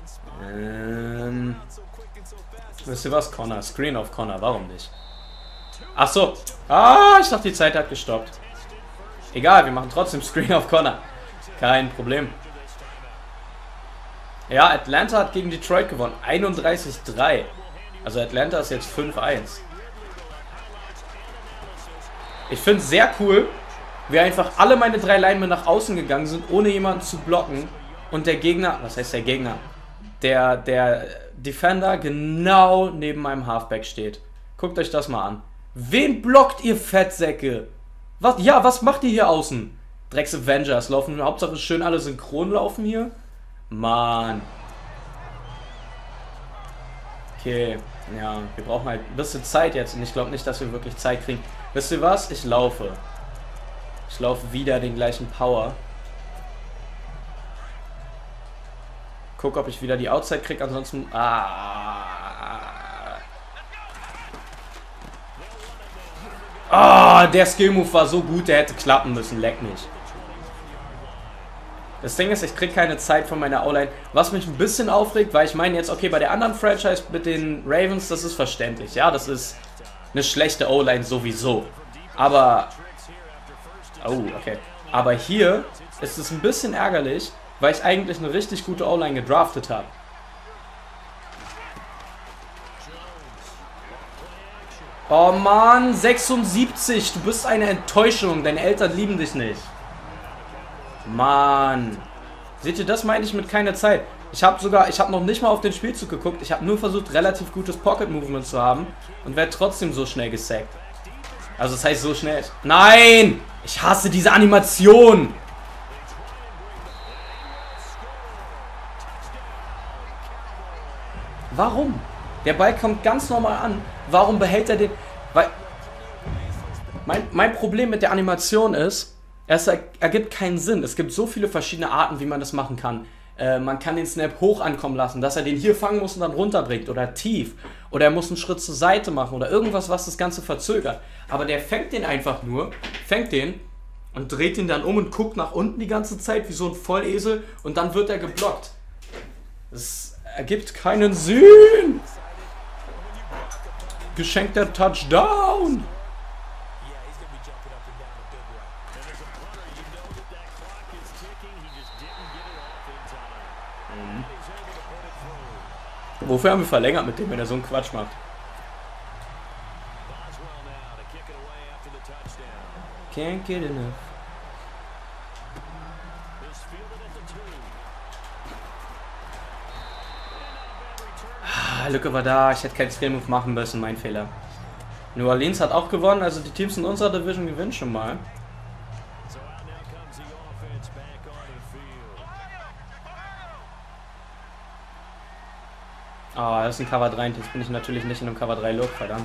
wisst ihr was? Connor. Screen auf Connor. Warum nicht? Ach so. Ah, ich dachte, die Zeit hat gestoppt. Egal, wir machen trotzdem Screen auf Connor. Kein Problem. Ja, Atlanta hat gegen Detroit gewonnen. 31-3. Also Atlanta ist jetzt 5-1. Ich finde es sehr cool, wie einfach alle meine 3 Linemen nach außen gegangen sind, ohne jemanden zu blocken. Und der Gegner, was heißt der Gegner? Der Defender genau neben meinem Halfback steht. Guckt euch das mal an. Wen blockt ihr Fettsäcke? Was, ja, was macht ihr hier außen? Drecks Avengers laufen, Hauptsache schön alle synchron laufen hier. Mann. Okay, ja, wir brauchen halt ein bisschen Zeit jetzt und ich glaube nicht, dass wir wirklich Zeit kriegen. Wisst ihr was? Ich laufe. Ich laufe wieder den gleichen Power. Guck, ob ich wieder die Outside kriege, ansonsten... Der Skill-Move war so gut, der hätte klappen müssen. Leck mich. Das Ding ist, ich kriege keine Zeit von meiner O-Line, was mich ein bisschen aufregt, weil ich meine jetzt, okay, bei der anderen Franchise mit den Ravens, das ist verständlich, ja, das ist eine schlechte O-Line sowieso, aber, oh, okay, aber hier ist es ein bisschen ärgerlich, weil ich eigentlich eine richtig gute O-Line gedraftet habe. Oh Mann, 76, du bist eine Enttäuschung, deine Eltern lieben dich nicht. Mann. Seht ihr, das meine ich mit keiner Zeit. Ich habe noch nicht mal auf den Spielzug geguckt. Ich habe nur versucht, relativ gutes Pocket-Movement zu haben und werde trotzdem so schnell gesackt. Also das heißt so schnell. Nein! Ich hasse diese Animation! Warum? Der Ball kommt ganz normal an. Warum behält er den... Weil... Mein Problem mit der Animation ist... Es ergibt keinen Sinn. Es gibt so viele verschiedene Arten, wie man das machen kann. Man kann den Snap hoch ankommen lassen, dass er den hier fangen muss und dann runterbringt. Oder tief. Oder er muss einen Schritt zur Seite machen. Oder irgendwas, was das Ganze verzögert. Aber der fängt den einfach nur. Fängt den und dreht ihn dann um und guckt nach unten die ganze Zeit wie so ein Vollesel. Und dann wird er geblockt. Das ergibt keinen Sinn. Geschenkter Touchdown. Wofür haben wir verlängert mit dem, wenn er so einen Quatsch macht? Can't get enough. Lücke war da, ich hätte keinen Skill-Move machen müssen, mein Fehler. New Orleans hat auch gewonnen, also die Teams in unserer Division gewinnen schon mal. Ah, das ist ein Cover 3 und jetzt bin ich natürlich nicht in einem Cover 3 Look, verdammt.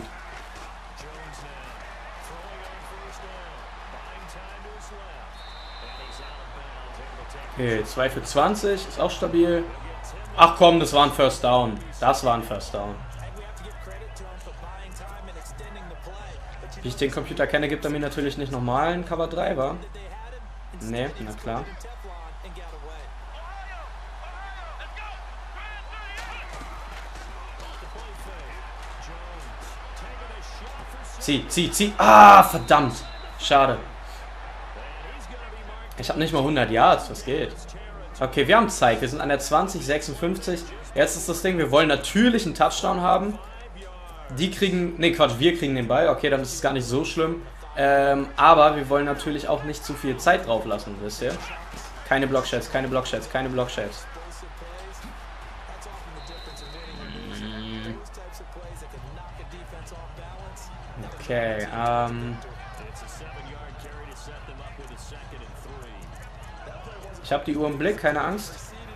Okay, 2 für 20, ist auch stabil. Ach komm, das war ein First Down. Das war ein First Down. Wie ich den Computer kenne, gibt er mir natürlich nicht nochmal einen Cover 3, wa? Ne, na klar. Zieh. Ah, verdammt. Schade. Ich habe nicht mal 100 Yards, was geht? Okay, wir haben Zeit. Wir sind an der 20, 56. Jetzt ist das Ding, wir wollen natürlich einen Touchdown haben. Die kriegen, ne Quatsch, wir kriegen den Ball. Okay, dann ist es gar nicht so schlimm. Aber wir wollen natürlich auch nicht zu viel Zeit drauf lassen, wisst ihr? Keine Blockshots, keine Blockshots, keine Blockshots. Okay, ich habe die Uhr im Blick, keine Angst.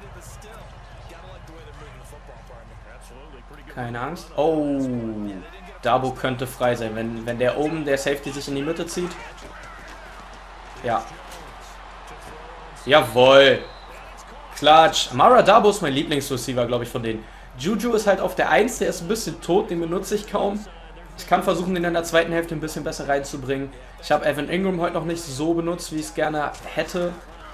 Keine Angst. Oh, Dabo könnte frei sein, wenn der oben, der Safety, sich in die Mitte zieht. Ja. Jawohl. Klatsch. Amara Dabo ist mein Lieblingsreceiver, glaube ich, von denen. Juju ist halt auf der 1, der ist ein bisschen tot, den benutze ich kaum. Ich kann versuchen, den in der zweiten Hälfte ein bisschen besser reinzubringen. Ich habe Evan Ingram heute noch nicht so benutzt, wie ich es gerne hätte.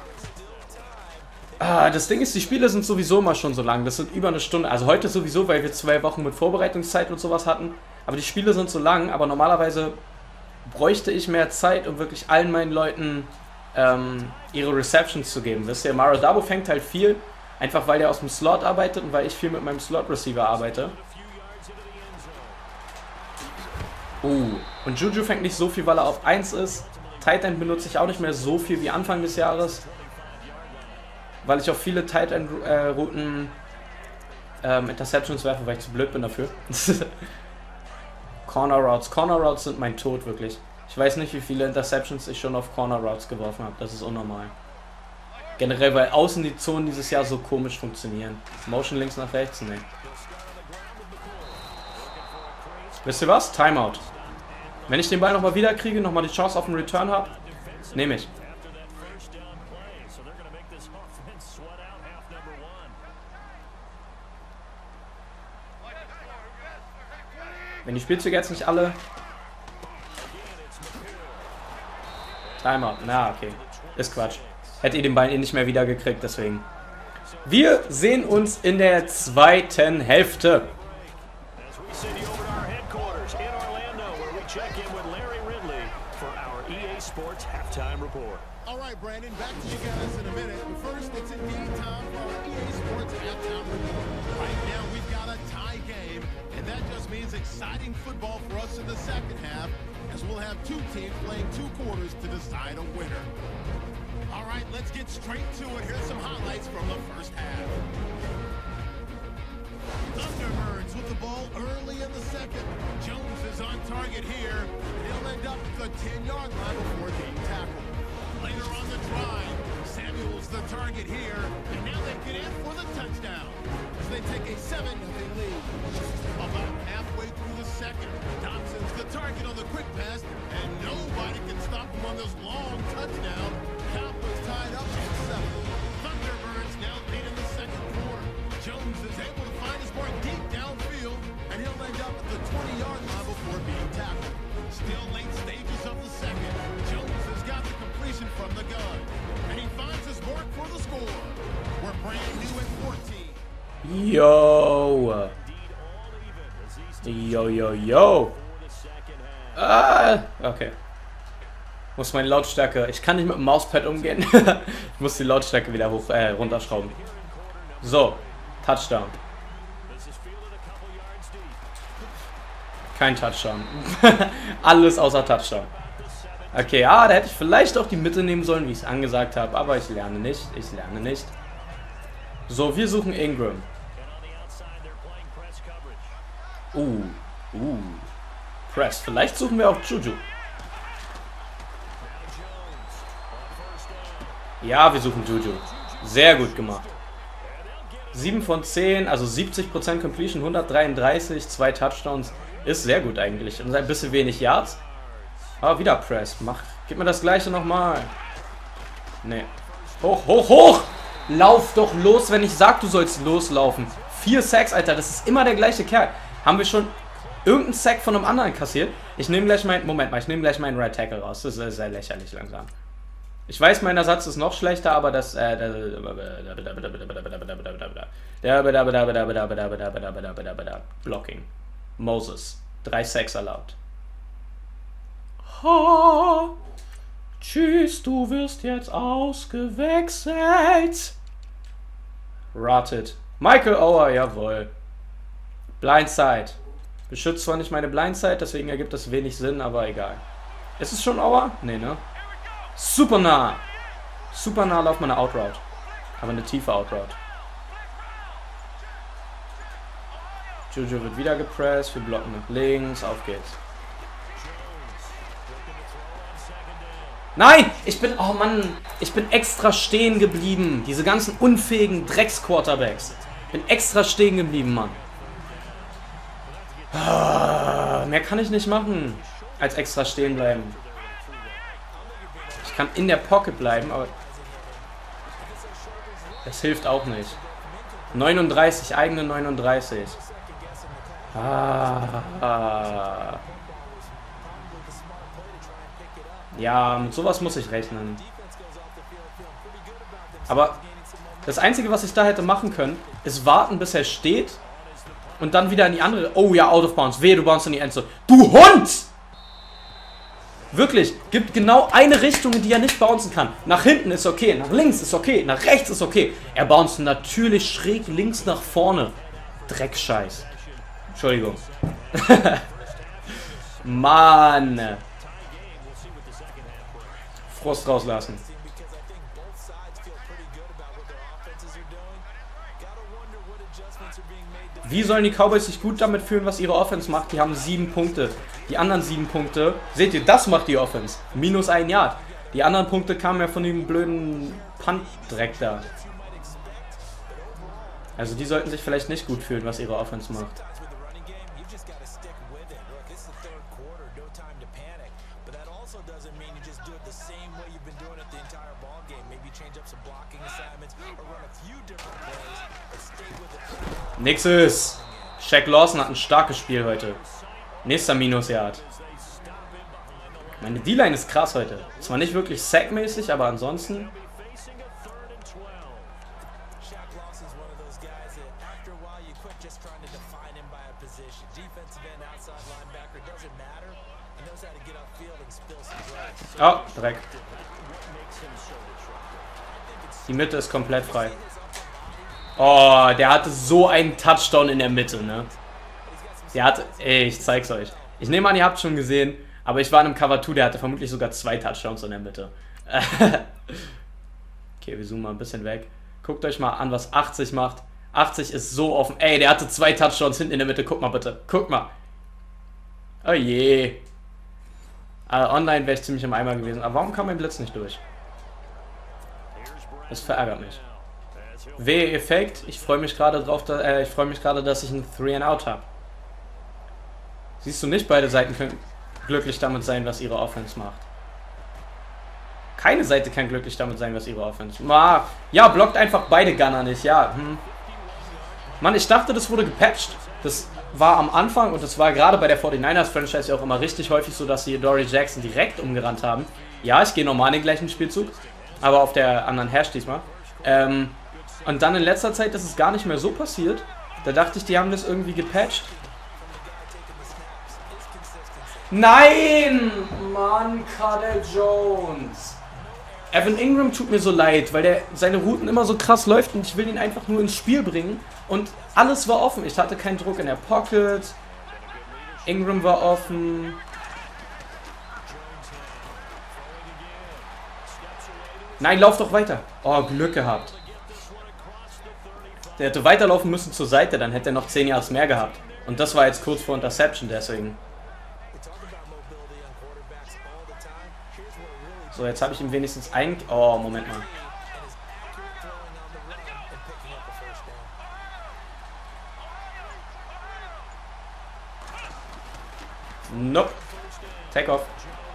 Das Ding ist, die Spiele sind sowieso immer schon so lang. Das sind über eine Stunde. Also heute sowieso, weil wir 2 Wochen mit Vorbereitungszeit und sowas hatten. Aber die Spiele sind so lang, aber normalerweise bräuchte ich mehr Zeit, um wirklich allen meinen Leuten ihre Receptions zu geben. Wisst ihr, Mario Dabo fängt halt viel, einfach weil der aus dem Slot arbeitet und weil ich viel mit meinem Slot-Receiver arbeite. Und Juju fängt nicht so viel, weil er auf 1 ist. Tight End benutze ich auch nicht mehr so viel wie Anfang des Jahres, weil ich auf viele Tight End Routen Interceptions werfe, weil ich zu blöd bin dafür. Corner Routes sind mein Tod, wirklich. Ich weiß nicht, wie viele Interceptions ich schon auf Corner Routes geworfen habe. Das ist unnormal. Generell, weil außen die Zonen dieses Jahr so komisch funktionieren. Motion links nach rechts, ne. Wisst ihr was? Timeout. Wenn ich den Ball nochmal wieder kriege, nochmal die Chance auf einen Return habe, nehme ich. Wenn die Spielzüge jetzt nicht alle... Timeout. Na, okay. Ist Quatsch. Hätte ihr den Ball nicht mehr wieder gekriegt, deswegen. Wir sehen uns in der zweiten Hälfte. All right, Brandon, back to you guys in a minute. But first, it's indeed time for our EA Sports halftime report. Right now, we've got a tie game, and that just means exciting football for us in the second half, as we'll have two teams playing 2 quarters to decide a winner. All right, let's get straight to it. Here's some highlights from the first half. Thunderbirds with the ball early in the second. Jones is on target here. He'll end up at the 10-yard line before being tackled. Later on the drive, Samuel's the target here, and now they get in for the touchdown as they take a 7-0 lead. About halfway through the second, Thompson's the target on the quick pass, and nobody can stop him on this long touchdown. Count was tied up at 7. Thunderbirds now lead in the second quarter. Jones is able to find his mark deep downfield, and he'll end up at the 20-yard line before being tackled. Still late stages of the second, Jones has got the completion from the gun, and he finds his mark for the score. We're brand new at 14. Yo. Yo. Okay. Muss meine Lautstärke... Ich kann nicht mit dem Mauspad umgehen. Ich muss die Lautstärke wieder runterschrauben. So. Touchdown. Kein Touchdown. Alles außer Touchdown. Okay, da hätte ich vielleicht auch die Mitte nehmen sollen, wie ich es angesagt habe. Aber ich lerne nicht. So, wir suchen Ingram. Press. Vielleicht suchen wir auch Juju. Ja, wir suchen Juju. Sehr gut gemacht. 7 von 10, also 70% Completion, 133, 2 Touchdowns. Ist sehr gut eigentlich. Und ein bisschen wenig Yards. Aber wieder Press. Gib mir das gleiche nochmal. Nee. Hoch! Lauf doch los, wenn ich sag, du sollst loslaufen. 4 Sacks, Alter. Das ist immer der gleiche Kerl. Haben wir schon irgendeinen Sack von einem anderen kassiert? Ich nehme gleich meinen Right Tackle raus. Das ist sehr lächerlich langsam. Ich weiß, mein Ersatz ist noch schlechter, aber das Blocking. Moses. 3 Sacks erlaubt. Tschüss, du wirst jetzt ausgewechselt. Rotted. Michael Ower, jawohl. Blindside. Beschützt zwar nicht meine Blindside, deswegen ergibt das wenig Sinn, aber egal. Ist es schon Ower? Nee, ne? Super nah. Super nah auf meine Outroute. Aber eine tiefe Outroute. Juju wird wieder gepresst. Wir blocken nach links. Auf geht's. Nein! Ich bin extra stehen geblieben. Diese ganzen unfähigen Drecks-Quarterbacks. Bin extra stehen geblieben, Mann. Mehr kann ich nicht machen, als extra stehen bleiben. Ich kann in der Pocket bleiben, aber das hilft auch nicht. 39, eigene 39. Ja, mit sowas muss ich rechnen. Aber das Einzige, was ich da hätte machen können, ist warten, bis er steht, und dann wieder in die andere. Oh ja, out of bounds. Wehe, du bounce in die Endzone. Du Hund! Wirklich, gibt genau eine Richtung, in die er nicht bouncen kann. Nach hinten ist okay, nach links ist okay, nach rechts ist okay. Er bounced natürlich schräg links nach vorne. Dreckscheiß. Entschuldigung. Mann. Frust rauslassen. Wie sollen die Cowboys sich gut damit fühlen, was ihre Offense macht? Die haben 7 Punkte. Die anderen 7 Punkte, seht ihr, das macht die Offense. Minus 1 Yard. Die anderen Punkte kamen ja von dem blöden Punt-Dreck da. Also die sollten sich vielleicht nicht gut fühlen, was ihre Offense macht. Nächstes. Shaq Lawson hat ein starkes Spiel heute. Nächster Minus-Yard. Meine D-Line ist krass heute. Zwar nicht wirklich sackmäßig, aber ansonsten. Oh, Dreck. Die Mitte ist komplett frei. Oh, der hatte so einen Touchdown in der Mitte, ne? Der hatte... Ey, ich zeig's euch. Ich nehme an, ihr habt schon gesehen, aber ich war in einem Cover 2, der hatte vermutlich sogar 2 Touchdowns in der Mitte. Okay, wir zoomen mal ein bisschen weg. Guckt euch mal an, was 80 macht. 80 ist so offen. Ey, der hatte 2 Touchdowns hinten in der Mitte. Guck mal bitte. Guck mal. Oh je. Online wäre ich ziemlich im Eimer gewesen. Aber warum kam mein Blitz nicht durch? Das verärgert mich. W-Effekt. Ich freue mich gerade drauf, dass ich ein 3-and-Out habe. Siehst du nicht, beide Seiten können glücklich damit sein, was ihre Offense macht. Keine Seite kann glücklich damit sein, was ihre Offense macht. Ja, blockt einfach beide Gunner nicht, ja. Mann, ich dachte, das wurde gepatcht. Das war am Anfang und das war gerade bei der 49ers-Franchise ja auch immer richtig häufig so, dass sie Dory Jackson direkt umgerannt haben. Ja, ich gehe normal in den gleichen Spielzug, aber auf der anderen Hash diesmal. Und dann in letzter Zeit ist es gar nicht mehr so passiert. Da dachte ich, die haben das irgendwie gepatcht. Nein! Mann, Cardell Jones. Evan Ingram tut mir so leid, weil der seine Routen immer so krass läuft und ich will ihn einfach nur ins Spiel bringen. Und alles war offen. Ich hatte keinen Druck in der Pocket. Ingram war offen. Nein, lauf doch weiter. Oh, Glück gehabt. Der hätte weiterlaufen müssen zur Seite, dann hätte er noch 10 Yards mehr gehabt. Und das war jetzt kurz vor Interception, deswegen. So, jetzt habe ich ihm wenigstens ein... Oh, Moment mal. Nope. Take off.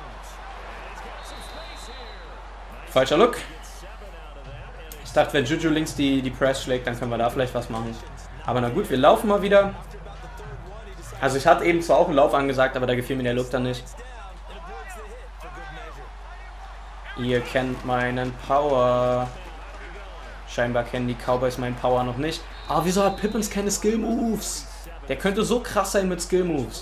Falscher Look. Ich dachte, wenn Juju links die Press schlägt, dann können wir da vielleicht was machen. Aber na gut, wir laufen mal wieder. Also ich hatte eben zwar auch einen Lauf angesagt, aber da gefiel mir der Look dann nicht. Ihr kennt meinen Power. Scheinbar kennen die Cowboys meinen Power noch nicht. Aber wieso hat Pippins keine Skill Moves? Der könnte so krass sein mit Skill Moves.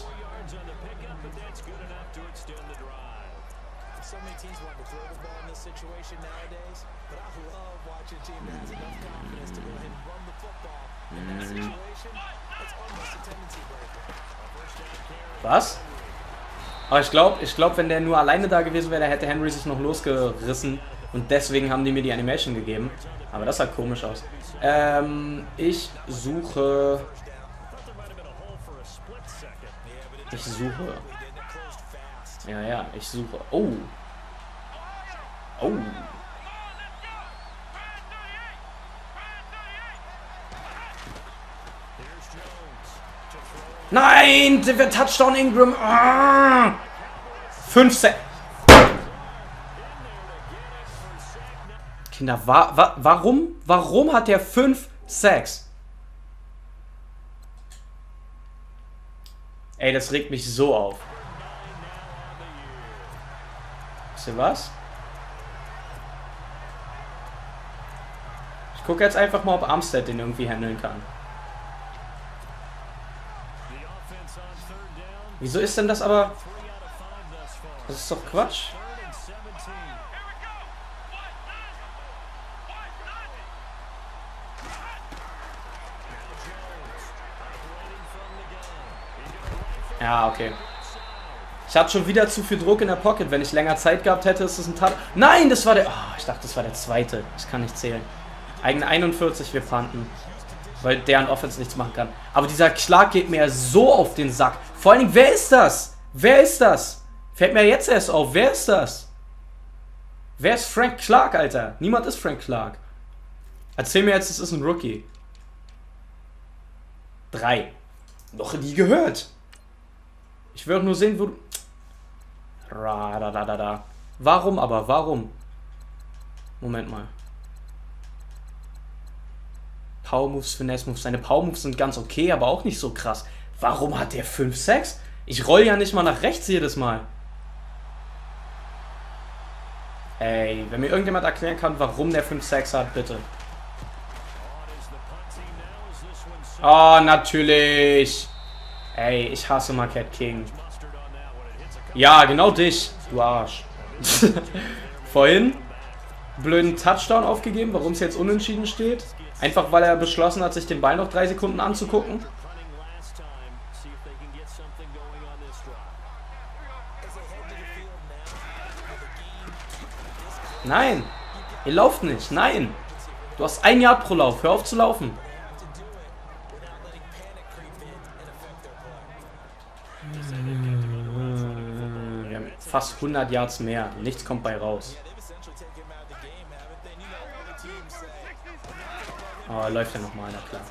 Was? Aber ich glaube, wenn der nur alleine da gewesen wäre, hätte Henry sich noch losgerissen. Und deswegen haben die mir die Animation gegeben. Aber das sah komisch aus. Ich suche... Ja, ich suche... Oh. Oh. Nein! Der wird Touchdown Ingram! 5 Sacks. Kinder, warum hat der 5 Sacks? Ey, das regt mich so auf. Wisst ihr was? Ich gucke jetzt einfach mal, ob Armstead den irgendwie handeln kann. Wieso ist denn das aber... Das ist doch Quatsch. Ja, okay. Ich hatte schon wieder zu viel Druck in der Pocket. Wenn ich länger Zeit gehabt hätte, ist es ein Tat. Nein, das war der... Oh, ich dachte, das war der zweite. Ich kann nicht zählen. Eigene 41, wir punten. Weil der an Offense nichts machen kann. Aber dieser Schlag geht mir so auf den Sack. Vor allen Dingen, wer ist das? Wer ist das? Fällt mir jetzt erst auf. Wer ist das? Wer ist Frank Clark, Alter? Niemand ist Frank Clark. Erzähl mir jetzt, es ist ein Rookie. 3. Noch nie gehört. Ich will auch nur sehen, wo du... Warum aber? Warum? Moment mal. Power Moves, Finesse Moves. Seine Power Moves sind ganz okay, aber auch nicht so krass. Warum hat der 5 Sacks? Ich roll ja nicht mal nach rechts jedes Mal. Ey, wenn mir irgendjemand erklären kann, warum der 5 Sacks hat, bitte. Oh, natürlich. Ey, ich hasse Marquette King. Ja, genau dich, du Arsch. Vorhin blöden Touchdown aufgegeben, warum es jetzt unentschieden steht. Einfach weil er beschlossen hat, sich den Ball noch 3 Sekunden anzugucken. Nein, ihr lauft nicht, nein. Du hast 1 Yard pro Lauf, hör auf zu laufen. Wir haben fast 100 Yards mehr, nichts kommt bei raus. Oh, er läuft ja nochmal, na klar.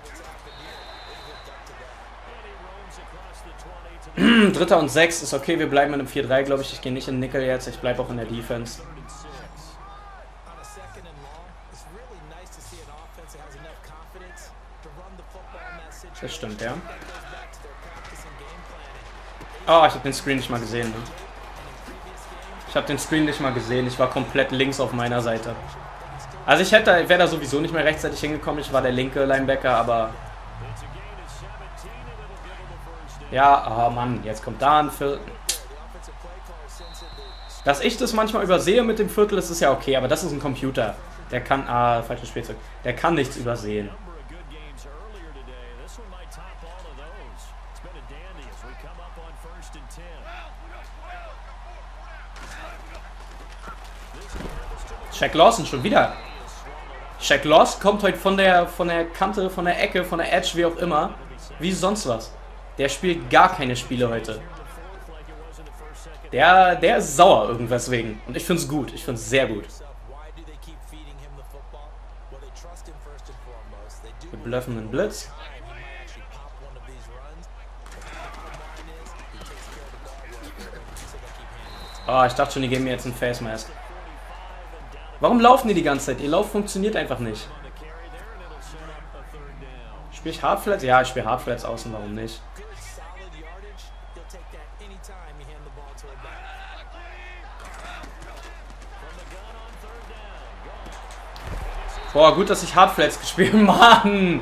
3. und 6 ist okay, wir bleiben in einem 4-3, glaube ich. Ich gehe nicht in Nickel jetzt, ich bleibe auch in der Defense. Das stimmt, ja. Oh, ich habe den Screen nicht mal gesehen. Ne? Ich habe den Screen nicht mal gesehen. Ich war komplett links auf meiner Seite. Also ich wäre da sowieso nicht mehr rechtzeitig hingekommen. Ich war der linke Linebacker, aber... Ja, oh Mann, jetzt kommt da ein Viertel. Dass ich das manchmal übersehe mit dem Viertel, das ist ja okay, aber das ist ein Computer. Der kann... Ah, falsches Spielzeug. Der kann nichts übersehen. Shaq Lawson schon wieder. Shaq Lawson kommt heute von der Kante, von der Ecke, von der Edge, wie auch immer. Wie sonst was. Der spielt gar keine Spiele heute. Der ist sauer irgendwas wegen. Und ich finde es gut. Ich finde es sehr gut. Wir bluffen einen Blitz. Oh, ich dachte schon, die geben mir jetzt einen Face Mask. Warum laufen die ganze Zeit? Ihr Lauf funktioniert einfach nicht. Spiele ich Hardflats? Ja, ich spiele Hardflats außen, warum nicht? Boah, gut, dass ich Hardflats gespielt habe. Mann!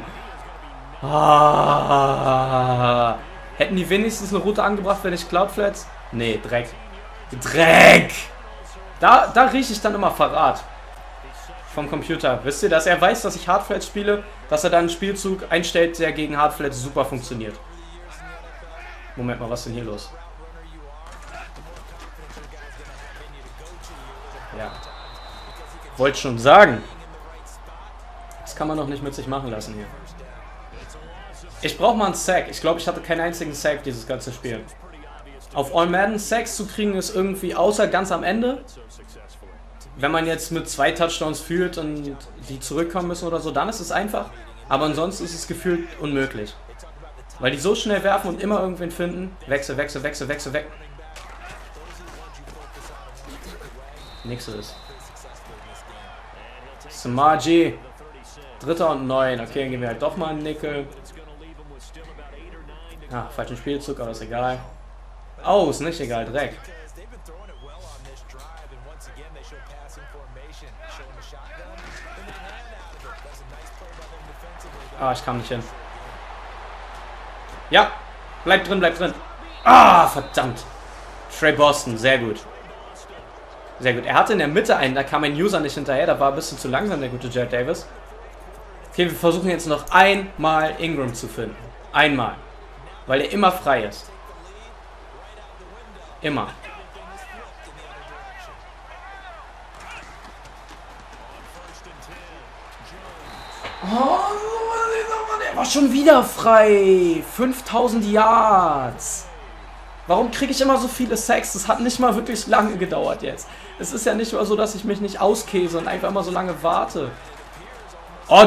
Ah. Hätten die wenigstens eine Route angebracht, wenn ich Cloudflats? Nee, Dreck. Dreck! Da rieche ich dann immer Verrat. Vom Computer. Wisst ihr, dass er weiß, dass ich Hardflats spiele, dass er dann einen Spielzug einstellt, der gegen Hardflats super funktioniert. Moment mal, was ist denn hier los? Ja. Wollte schon sagen. Das kann man doch nicht mit sich machen lassen hier. Ich brauche mal einen Sack. Ich glaube, ich hatte keinen einzigen Sack dieses ganze Spiel. Auf All Madden Sacks zu kriegen ist irgendwie, außer ganz am Ende, wenn man jetzt mit 2 Touchdowns führt und die zurückkommen müssen oder so, dann ist es einfach. Aber ansonsten ist es gefühlt unmöglich. Weil die so schnell werfen und immer irgendwen finden. Wechsel, wechsel, wechsel, wechsel, weg. Nächste ist. Samaji. 3. und 9. Okay, dann gehen wir halt doch mal einen Nickel. Ah, falschen Spielzug, aber ist egal. Oh, ist nicht egal, Dreck. Ah, ich kam nicht hin. Ja, bleib drin, bleib drin. Ah, verdammt. Trey Boston, sehr gut. Sehr gut. Er hatte in der Mitte einen, da kam ein User nicht hinterher, da war ein bisschen zu langsam, der gute Jared Davis. Okay, wir versuchen jetzt noch einmal Ingram zu finden. Einmal. Weil er immer frei ist. Immer. Oh, der war schon wieder frei. 5000 Yards. Warum kriege ich immer so viele Sacks? Das hat nicht mal wirklich lange gedauert jetzt. Es ist ja nicht mal so, dass ich mich nicht auskäse und einfach immer so lange warte. Oh,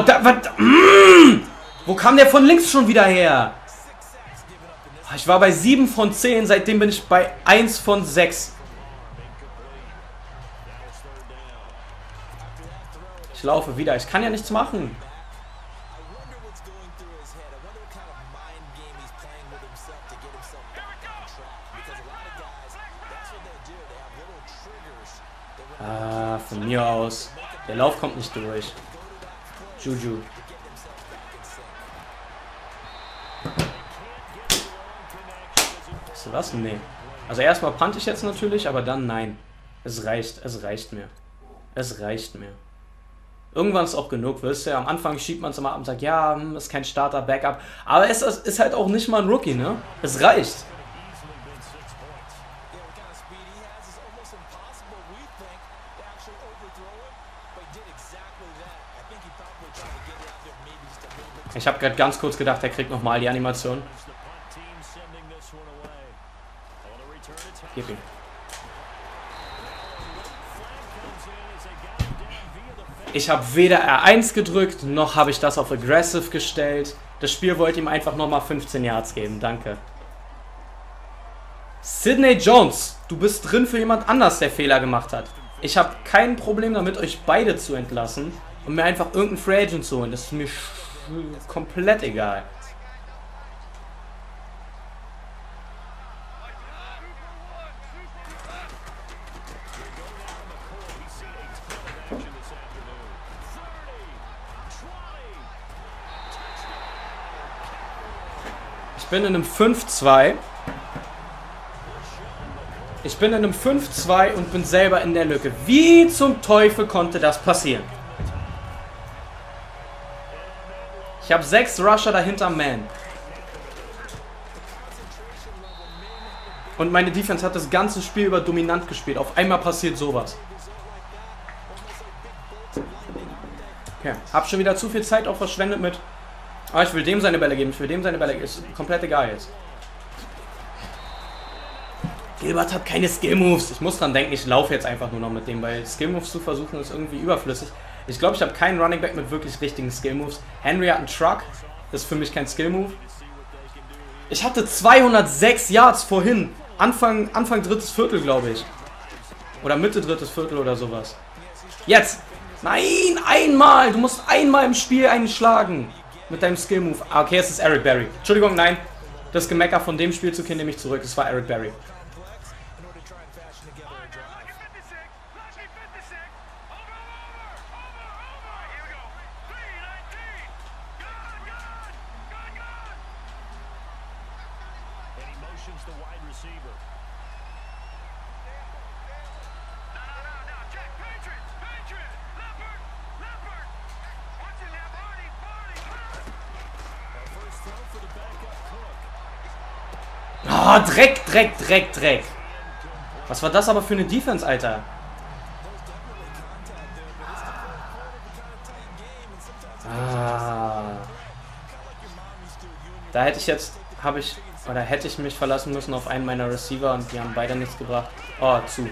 wo kam der von links schon wieder her? Ich war bei 7 von 10, seitdem bin ich bei 1 von 6. Ich laufe wieder, ich kann ja nichts machen. Ah, von mir aus. Der Lauf kommt nicht durch. Juju. Weißt du was? Nee. Also erstmal punt ich jetzt natürlich, aber dann nein. Es reicht mir. Es reicht mir. Irgendwann ist auch genug, wisst ihr? Am Anfang schiebt man es immer ab und sagt, ja, ist kein Starter, Backup. Aber es ist halt auch nicht mal ein Rookie, ne? Es reicht. Ich habe gerade ganz kurz gedacht, er kriegt nochmal die Animation. Gib ihm. Ich habe weder R1 gedrückt, noch habe ich das auf Aggressive gestellt. Das Spiel wollte ihm einfach nochmal 15 Yards geben. Danke. Sidney Jones, du bist drin für jemand anders, der Fehler gemacht hat. Ich habe kein Problem damit, euch beide zu entlassen und mir einfach irgendeinen Free Agent zu holen. Das ist mir komplett egal. Ich bin in einem 5-2. Ich bin in einem 5-2 und bin selber in der Lücke. Wie zum Teufel konnte das passieren? Ich habe 6 Rusher dahinter Man. Und meine Defense hat das ganze Spiel über dominant gespielt. Auf einmal passiert sowas. Okay, hab schon wieder zu viel Zeit auch verschwendet mit... Ah, ich will dem seine Bälle geben, ich will dem seine Bälle geben. Ist komplett egal jetzt. Gilbert hat keine Skill-Moves. Ich muss dran denken, ich laufe jetzt einfach nur noch mit dem, weil Skill-Moves zu versuchen ist irgendwie überflüssig. Ich glaube, ich habe keinen Running Back mit wirklich richtigen Skill-Moves. Henry hat einen Truck. Das ist für mich kein Skill-Move. Ich hatte 206 Yards vorhin. Anfang drittes Viertel, glaube ich. Oder Mitte drittes Viertel oder sowas. Jetzt! Nein, einmal! Du musst einmal im Spiel einschlagen. Mit deinem Skill-Move. Ah, okay, es ist Eric Berry. Entschuldigung, nein. Das Gemecker von dem Spielzug nehme ich zurück. Es war Eric Berry. Oh, Dreck. Was war das aber für eine Defense, Alter? Da hätte ich jetzt, hätte ich mich verlassen müssen auf einen meiner Receiver und die haben beide nichts gebracht. Oh, zu.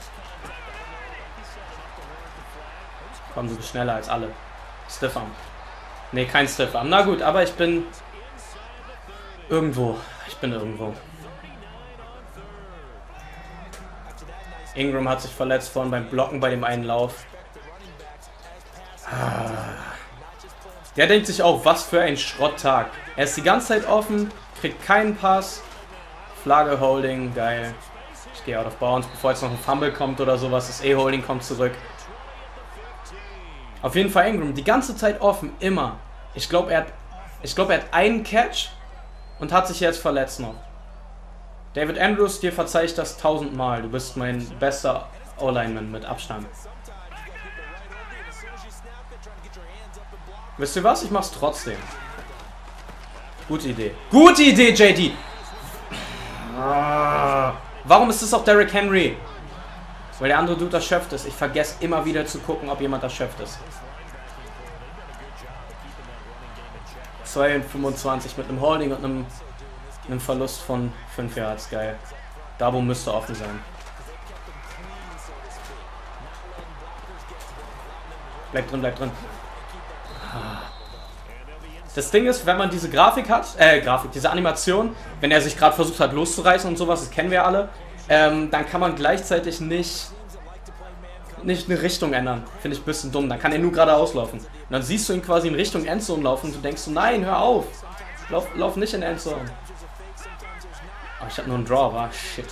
Komm, du bist schneller als alle. Stiffarm. Ne, kein Stiffarm. Na gut, aber ich bin irgendwo. Ingram hat sich verletzt vorhin beim Blocken bei dem einen Lauf. Der denkt sich auch, was für ein Schrotttag. Er ist die ganze Zeit offen, kriegt keinen Pass. Flagge, Holding, geil. Ich gehe out of bounds, bevor jetzt noch ein Fumble kommt oder sowas. Das Holding kommt zurück. Auf jeden Fall Ingram, die ganze Zeit offen, immer. Ich glaube, er hat einen Catch und hat sich jetzt verletzt noch. David Andrews, dir verzeih ich das 1000-mal. Du bist mein bester O-Lineman mit Abstand. Wisst ihr was? Ich mach's trotzdem. Gute Idee. Gute Idee, JD! Warum ist es auch Derrick Henry? Weil der andere Dude erschöpft ist. Ich vergesse immer wieder zu gucken, ob jemand erschöpft ist. 2,25 mit einem Holding und einem Verlust von 5 Yards. Geil. Dabo müsste offen sein. Bleib drin, bleib drin. Das Ding ist, wenn man diese Grafik hat, diese Animation, wenn er sich gerade versucht hat loszureißen und sowas, das kennen wir alle, dann kann man gleichzeitig nicht eine Richtung ändern. Finde ich ein bisschen dumm. Dann kann er nur geradeaus laufen. Und dann siehst du ihn quasi in Richtung Endzone laufen und du denkst so, nein, hör auf. Lauf nicht in Endzone. Oh, ich habe nur einen Draw, war shit.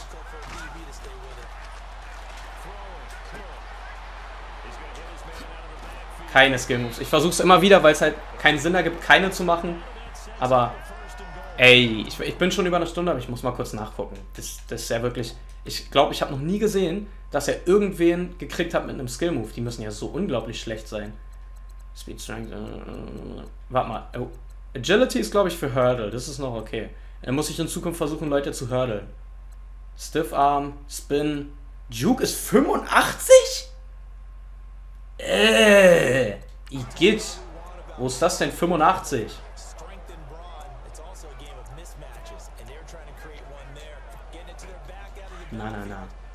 Keine Skill Moves. Ich versuche es immer wieder, weil es halt keinen Sinn ergibt, keine zu machen. Aber, ey, ich bin schon über eine Stunde, aber ich muss mal kurz nachgucken. Das ist ja wirklich... Ich glaube, ich habe noch nie gesehen, dass er irgendwen gekriegt hat mit einem Skill Move. Die müssen ja so unglaublich schlecht sein. Speed Strength... warte mal. Oh. Agility ist, glaube ich, für Hurdle. Das ist noch okay. Dann muss ich in Zukunft versuchen, Leute zu hurdlen. Stiff Arm, Spin... Juke ist 85? Igitt. Wo ist das denn? 85. Nein.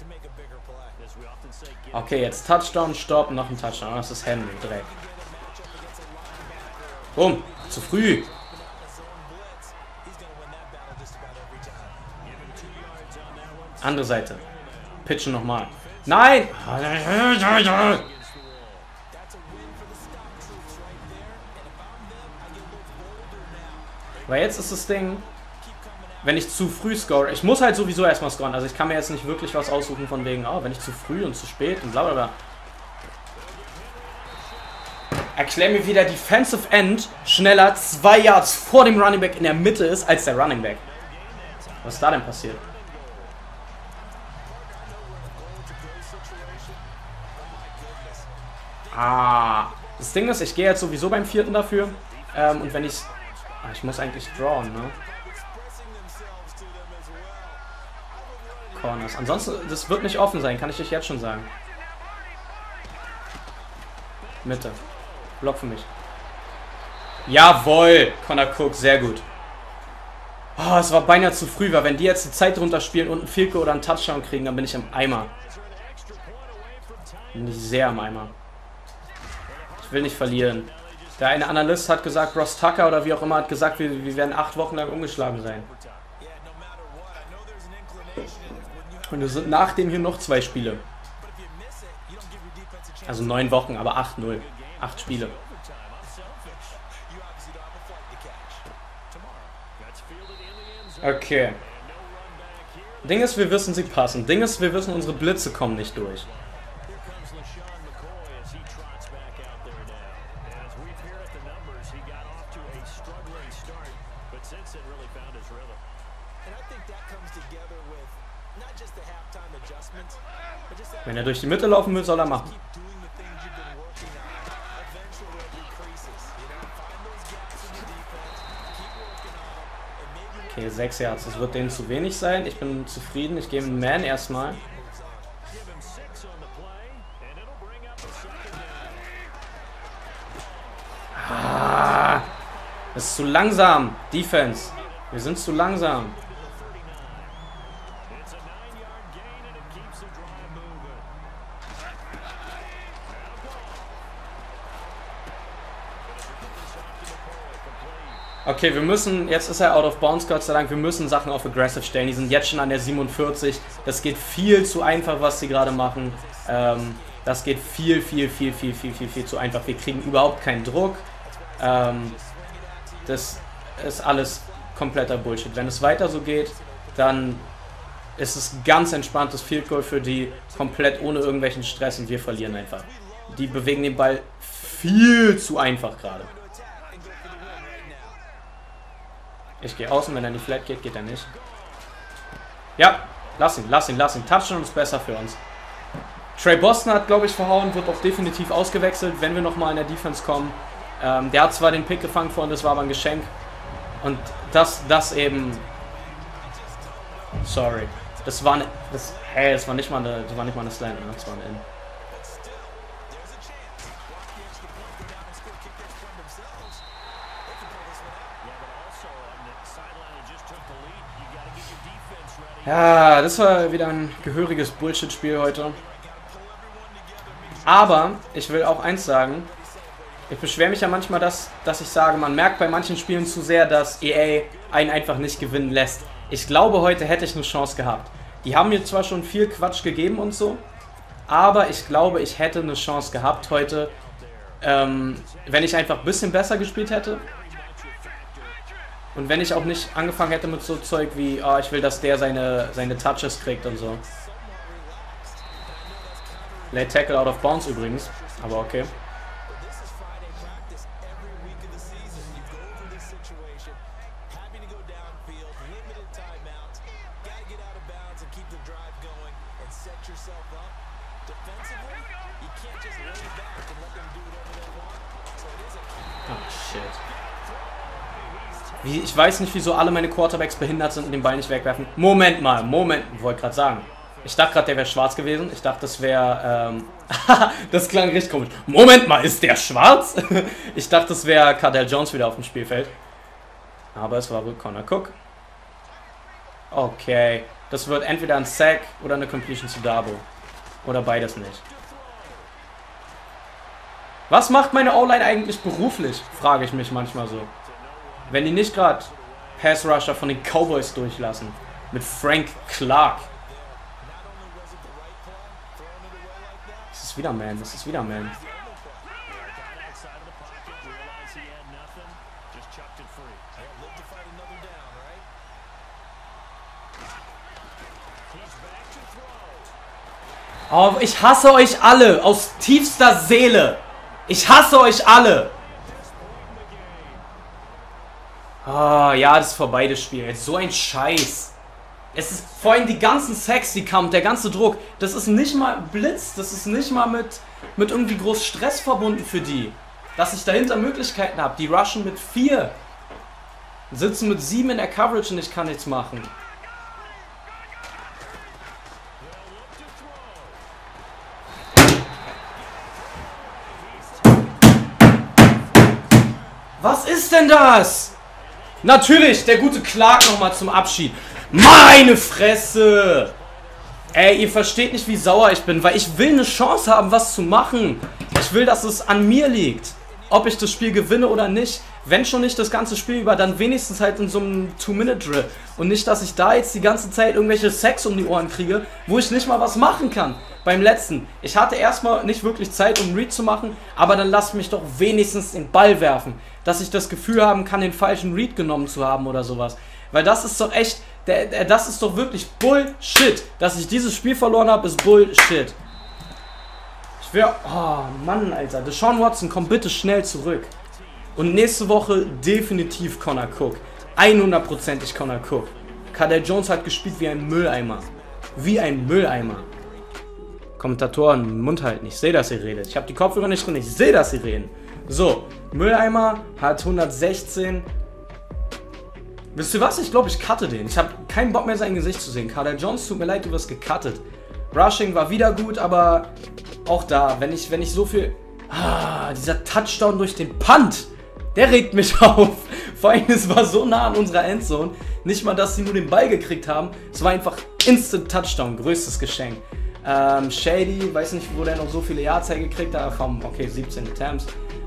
Okay, jetzt Touchdown, Stopp, noch ein Touchdown. Das ist Henry, direkt. Bumm, zu früh. Andere Seite. Pitchen nochmal. Nein! Weil jetzt ist das Ding, wenn ich zu früh score, ich muss halt sowieso erstmal scoren, also ich kann mir jetzt nicht wirklich was aussuchen von wegen, oh, wenn ich zu früh und zu spät und bla bla bla. Erklär mir, wie der Defensive End schneller 2 Yards vor dem Running Back in der Mitte ist, als der Running Back. Was ist da denn passiert? Das Ding ist, ich gehe jetzt sowieso beim 4. dafür, und wenn ich... ich muss eigentlich drawen, ne? Corners. Ansonsten, das wird nicht offen sein, kann ich euch jetzt schon sagen. Mitte. Block für mich. Jawohl! Connor Cook, sehr gut. Oh, es war beinahe zu früh, weil wenn die jetzt die Zeit drunter spielen und einen Field Goal oder einen Touchdown kriegen, dann bin ich im Eimer. Bin ich sehr im Eimer. Ich will nicht verlieren. Der eine Analyst hat gesagt, Ross Tucker oder wie auch immer hat gesagt, wir werden 8 Wochen lang umgeschlagen sein. Und es sind nach dem hier noch 2 Spiele. Also 9 Wochen, aber 8-0. 8 Spiele. Okay. Ding ist, wir wissen, sie passen. Ding ist, wir wissen, unsere Blitze kommen nicht durch. Wenn er durch die Mitte laufen will, soll er machen. Okay, 6 Yards. Das wird denen zu wenig sein. Ich bin zufrieden. Ich gebe einen Man erstmal. Das ist zu langsam. Defense. Wir sind zu langsam. Okay, wir müssen, jetzt ist er out of bounds, Gott sei Dank, wir müssen Sachen auf aggressive stellen. Die sind jetzt schon an der 47. Das geht viel zu einfach, was sie gerade machen. Das geht viel zu einfach. Wir kriegen überhaupt keinen Druck. Das ist alles kompletter Bullshit. Wenn es weiter so geht, dann ist es ganz entspanntes Field Goal für die, komplett ohne irgendwelchen Stress und wir verlieren einfach. Die bewegen den Ball viel zu einfach gerade. Ich gehe außen, wenn er in die Flat geht, geht er nicht. Ja, lass ihn. Touchdown ist besser für uns. Trey Boston hat, glaube ich, verhauen, wird auch definitiv ausgewechselt, wenn wir nochmal in der Defense kommen. Der hat zwar den Pick gefangen vorhin, das war aber ein Geschenk. Und das eben... Sorry. Das war nicht mal eine Slant, ne? Das war eine In. Ja, das war wieder ein gehöriges Bullshit-Spiel heute. Aber ich will auch eins sagen. Ich beschwere mich ja manchmal, dass ich sage, man merkt bei manchen Spielen zu sehr, dass EA einen einfach nicht gewinnen lässt. Ich glaube, heute hätte ich eine Chance gehabt. Die haben mir zwar schon viel Quatsch gegeben und so, aber ich glaube, ich hätte eine Chance gehabt heute, wenn ich einfach ein bisschen besser gespielt hätte. Und wenn ich auch nicht angefangen hätte mit so Zeug wie, oh, ich will, dass der seine Touches kriegt und so. Late Tackle out of bounds übrigens, aber okay. Ich weiß nicht, wieso alle meine Quarterbacks behindert sind und den Ball nicht wegwerfen. Moment, wollte gerade sagen. Ich dachte gerade, der wäre schwarz gewesen. Ich dachte, das wäre, das klang richtig komisch. Moment mal, ist der schwarz? Ich dachte, das wäre Cardale Jones wieder auf dem Spielfeld. Aber es war Connor Cook. Okay, das wird entweder ein Sack oder eine Completion zu Dabo. Oder beides nicht. Was macht meine O-Line eigentlich beruflich? Frage ich mich manchmal so. Wenn die nicht gerade Pass-Rusher von den Cowboys durchlassen. Mit Frank Clark. Das ist wieder Man. Oh, ich hasse euch alle. Aus tiefster Seele. Ich hasse euch alle. Ah, ja, das ist vorbei, das Spiel. Jetzt so ein Scheiß. Es ist vorhin die ganzen Sacks, die kamen, der ganze Druck. Das ist nicht mal Blitz, das ist nicht mal mit irgendwie groß Stress verbunden für die. Dass ich dahinter Möglichkeiten habe. Die rushen mit 4. Sitzen mit 7 in der Coverage und ich kann nichts machen. Was ist denn das? Natürlich, der gute Clark nochmal zum Abschied. Meine Fresse! Ey, ihr versteht nicht, wie sauer ich bin, weil ich will eine Chance haben, was zu machen. Ich will, dass es an mir liegt. Ob ich das Spiel gewinne oder nicht. Wenn schon nicht das ganze Spiel über, dann wenigstens halt in so einem 2-Minute-Drill. Und nicht, dass ich da jetzt die ganze Zeit irgendwelche Sacks um die Ohren kriege, wo ich nicht mal was machen kann. Beim letzten. Ich hatte erstmal nicht wirklich Zeit, um Read zu machen, aber dann lasst mich doch wenigstens den Ball werfen. Dass ich das Gefühl haben kann, den falschen Read genommen zu haben oder sowas. Weil das ist doch echt, das ist doch wirklich Bullshit. Dass ich dieses Spiel verloren habe, ist Bullshit. Ich will, oh Mann, Alter. Deshaun Watson, komm bitte schnell zurück. Und nächste Woche definitiv Connor Cook. 100%ig Connor Cook. Cardale Jones hat gespielt wie ein Mülleimer. Wie ein Mülleimer. Kommentatoren, Mund halten. Ich sehe, dass ihr redet. Ich habe die Kopfhörer nicht drin. Ich sehe, dass sie reden. So, Mülleimer hat 116. Wisst ihr was? Ich glaube, ich cutte den. Ich habe keinen Bock mehr, sein Gesicht zu sehen. Cardale Jones, tut mir leid, du wirst gecuttet. Rushing war wieder gut, aber auch da, wenn ich so viel... dieser Touchdown durch den Punt, der regt mich auf. Vor allem, es war so nah an unserer Endzone. Nicht mal, dass sie nur den Ball gekriegt haben. Es war einfach Instant Touchdown, größtes Geschenk. Shady, weiß nicht, wo der noch so viele Yards gekriegt hat. Okay, 17 Attempts.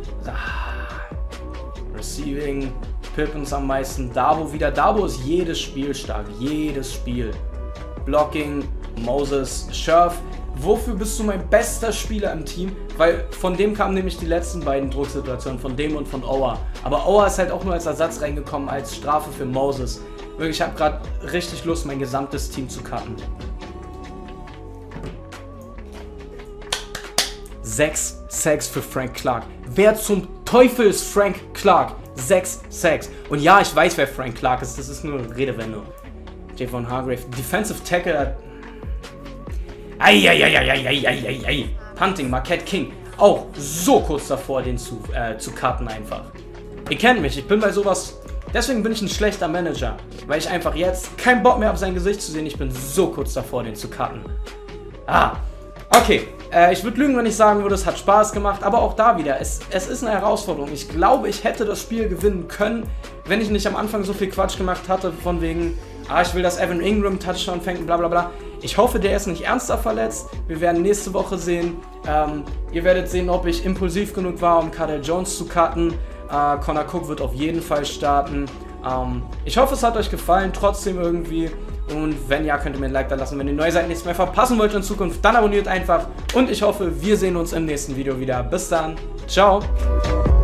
Receiving, Pippins am meisten. Dabo wieder. Dabo ist jedes Spiel stark. Jedes Spiel. Blocking, Moses, Scherf. Wofür bist du mein bester Spieler im Team? Weil von dem kamen nämlich die letzten beiden Drucksituationen, von dem und von Owa. Aber Owa ist halt auch nur als Ersatz reingekommen, als Strafe für Moses. Wirklich, ich habe gerade richtig Lust, mein gesamtes Team zu cutten. 6 Sacks für Frank Clark. Wer zum Teufel ist Frank Clark? 6 Sacks. Und ja, ich weiß, wer Frank Clark ist. Das ist nur Redewendung. Javon Hargrave. Defensive Tackle. Eieieiei. Punting, Marquette King. Auch so kurz davor, den zu cutten einfach. Ihr kennt mich, ich bin bei sowas... Deswegen bin ich ein schlechter Manager. Weil ich einfach jetzt keinen Bock mehr habe, sein Gesicht zu sehen. Ich bin so kurz davor, den zu cutten. Okay. Ich würde lügen, wenn ich sagen würde, es hat Spaß gemacht. Aber auch da wieder, es ist eine Herausforderung. Ich glaube, ich hätte das Spiel gewinnen können, wenn ich nicht am Anfang so viel Quatsch gemacht hatte. Von wegen, ich will, dass Evan Ingram Touchdown fängt und bla bla bla. Ich hoffe, der ist nicht ernster verletzt. Wir werden nächste Woche sehen. Ihr werdet sehen, ob ich impulsiv genug war, um Cardale Jones zu cutten. Connor Cook wird auf jeden Fall starten. Ich hoffe, es hat euch gefallen, trotzdem irgendwie. Und wenn ja, könnt ihr mir ein Like da lassen. Wenn ihr neu seid, nichts mehr verpassen wollt in Zukunft, dann abonniert einfach. Und ich hoffe, wir sehen uns im nächsten Video wieder. Bis dann. Ciao.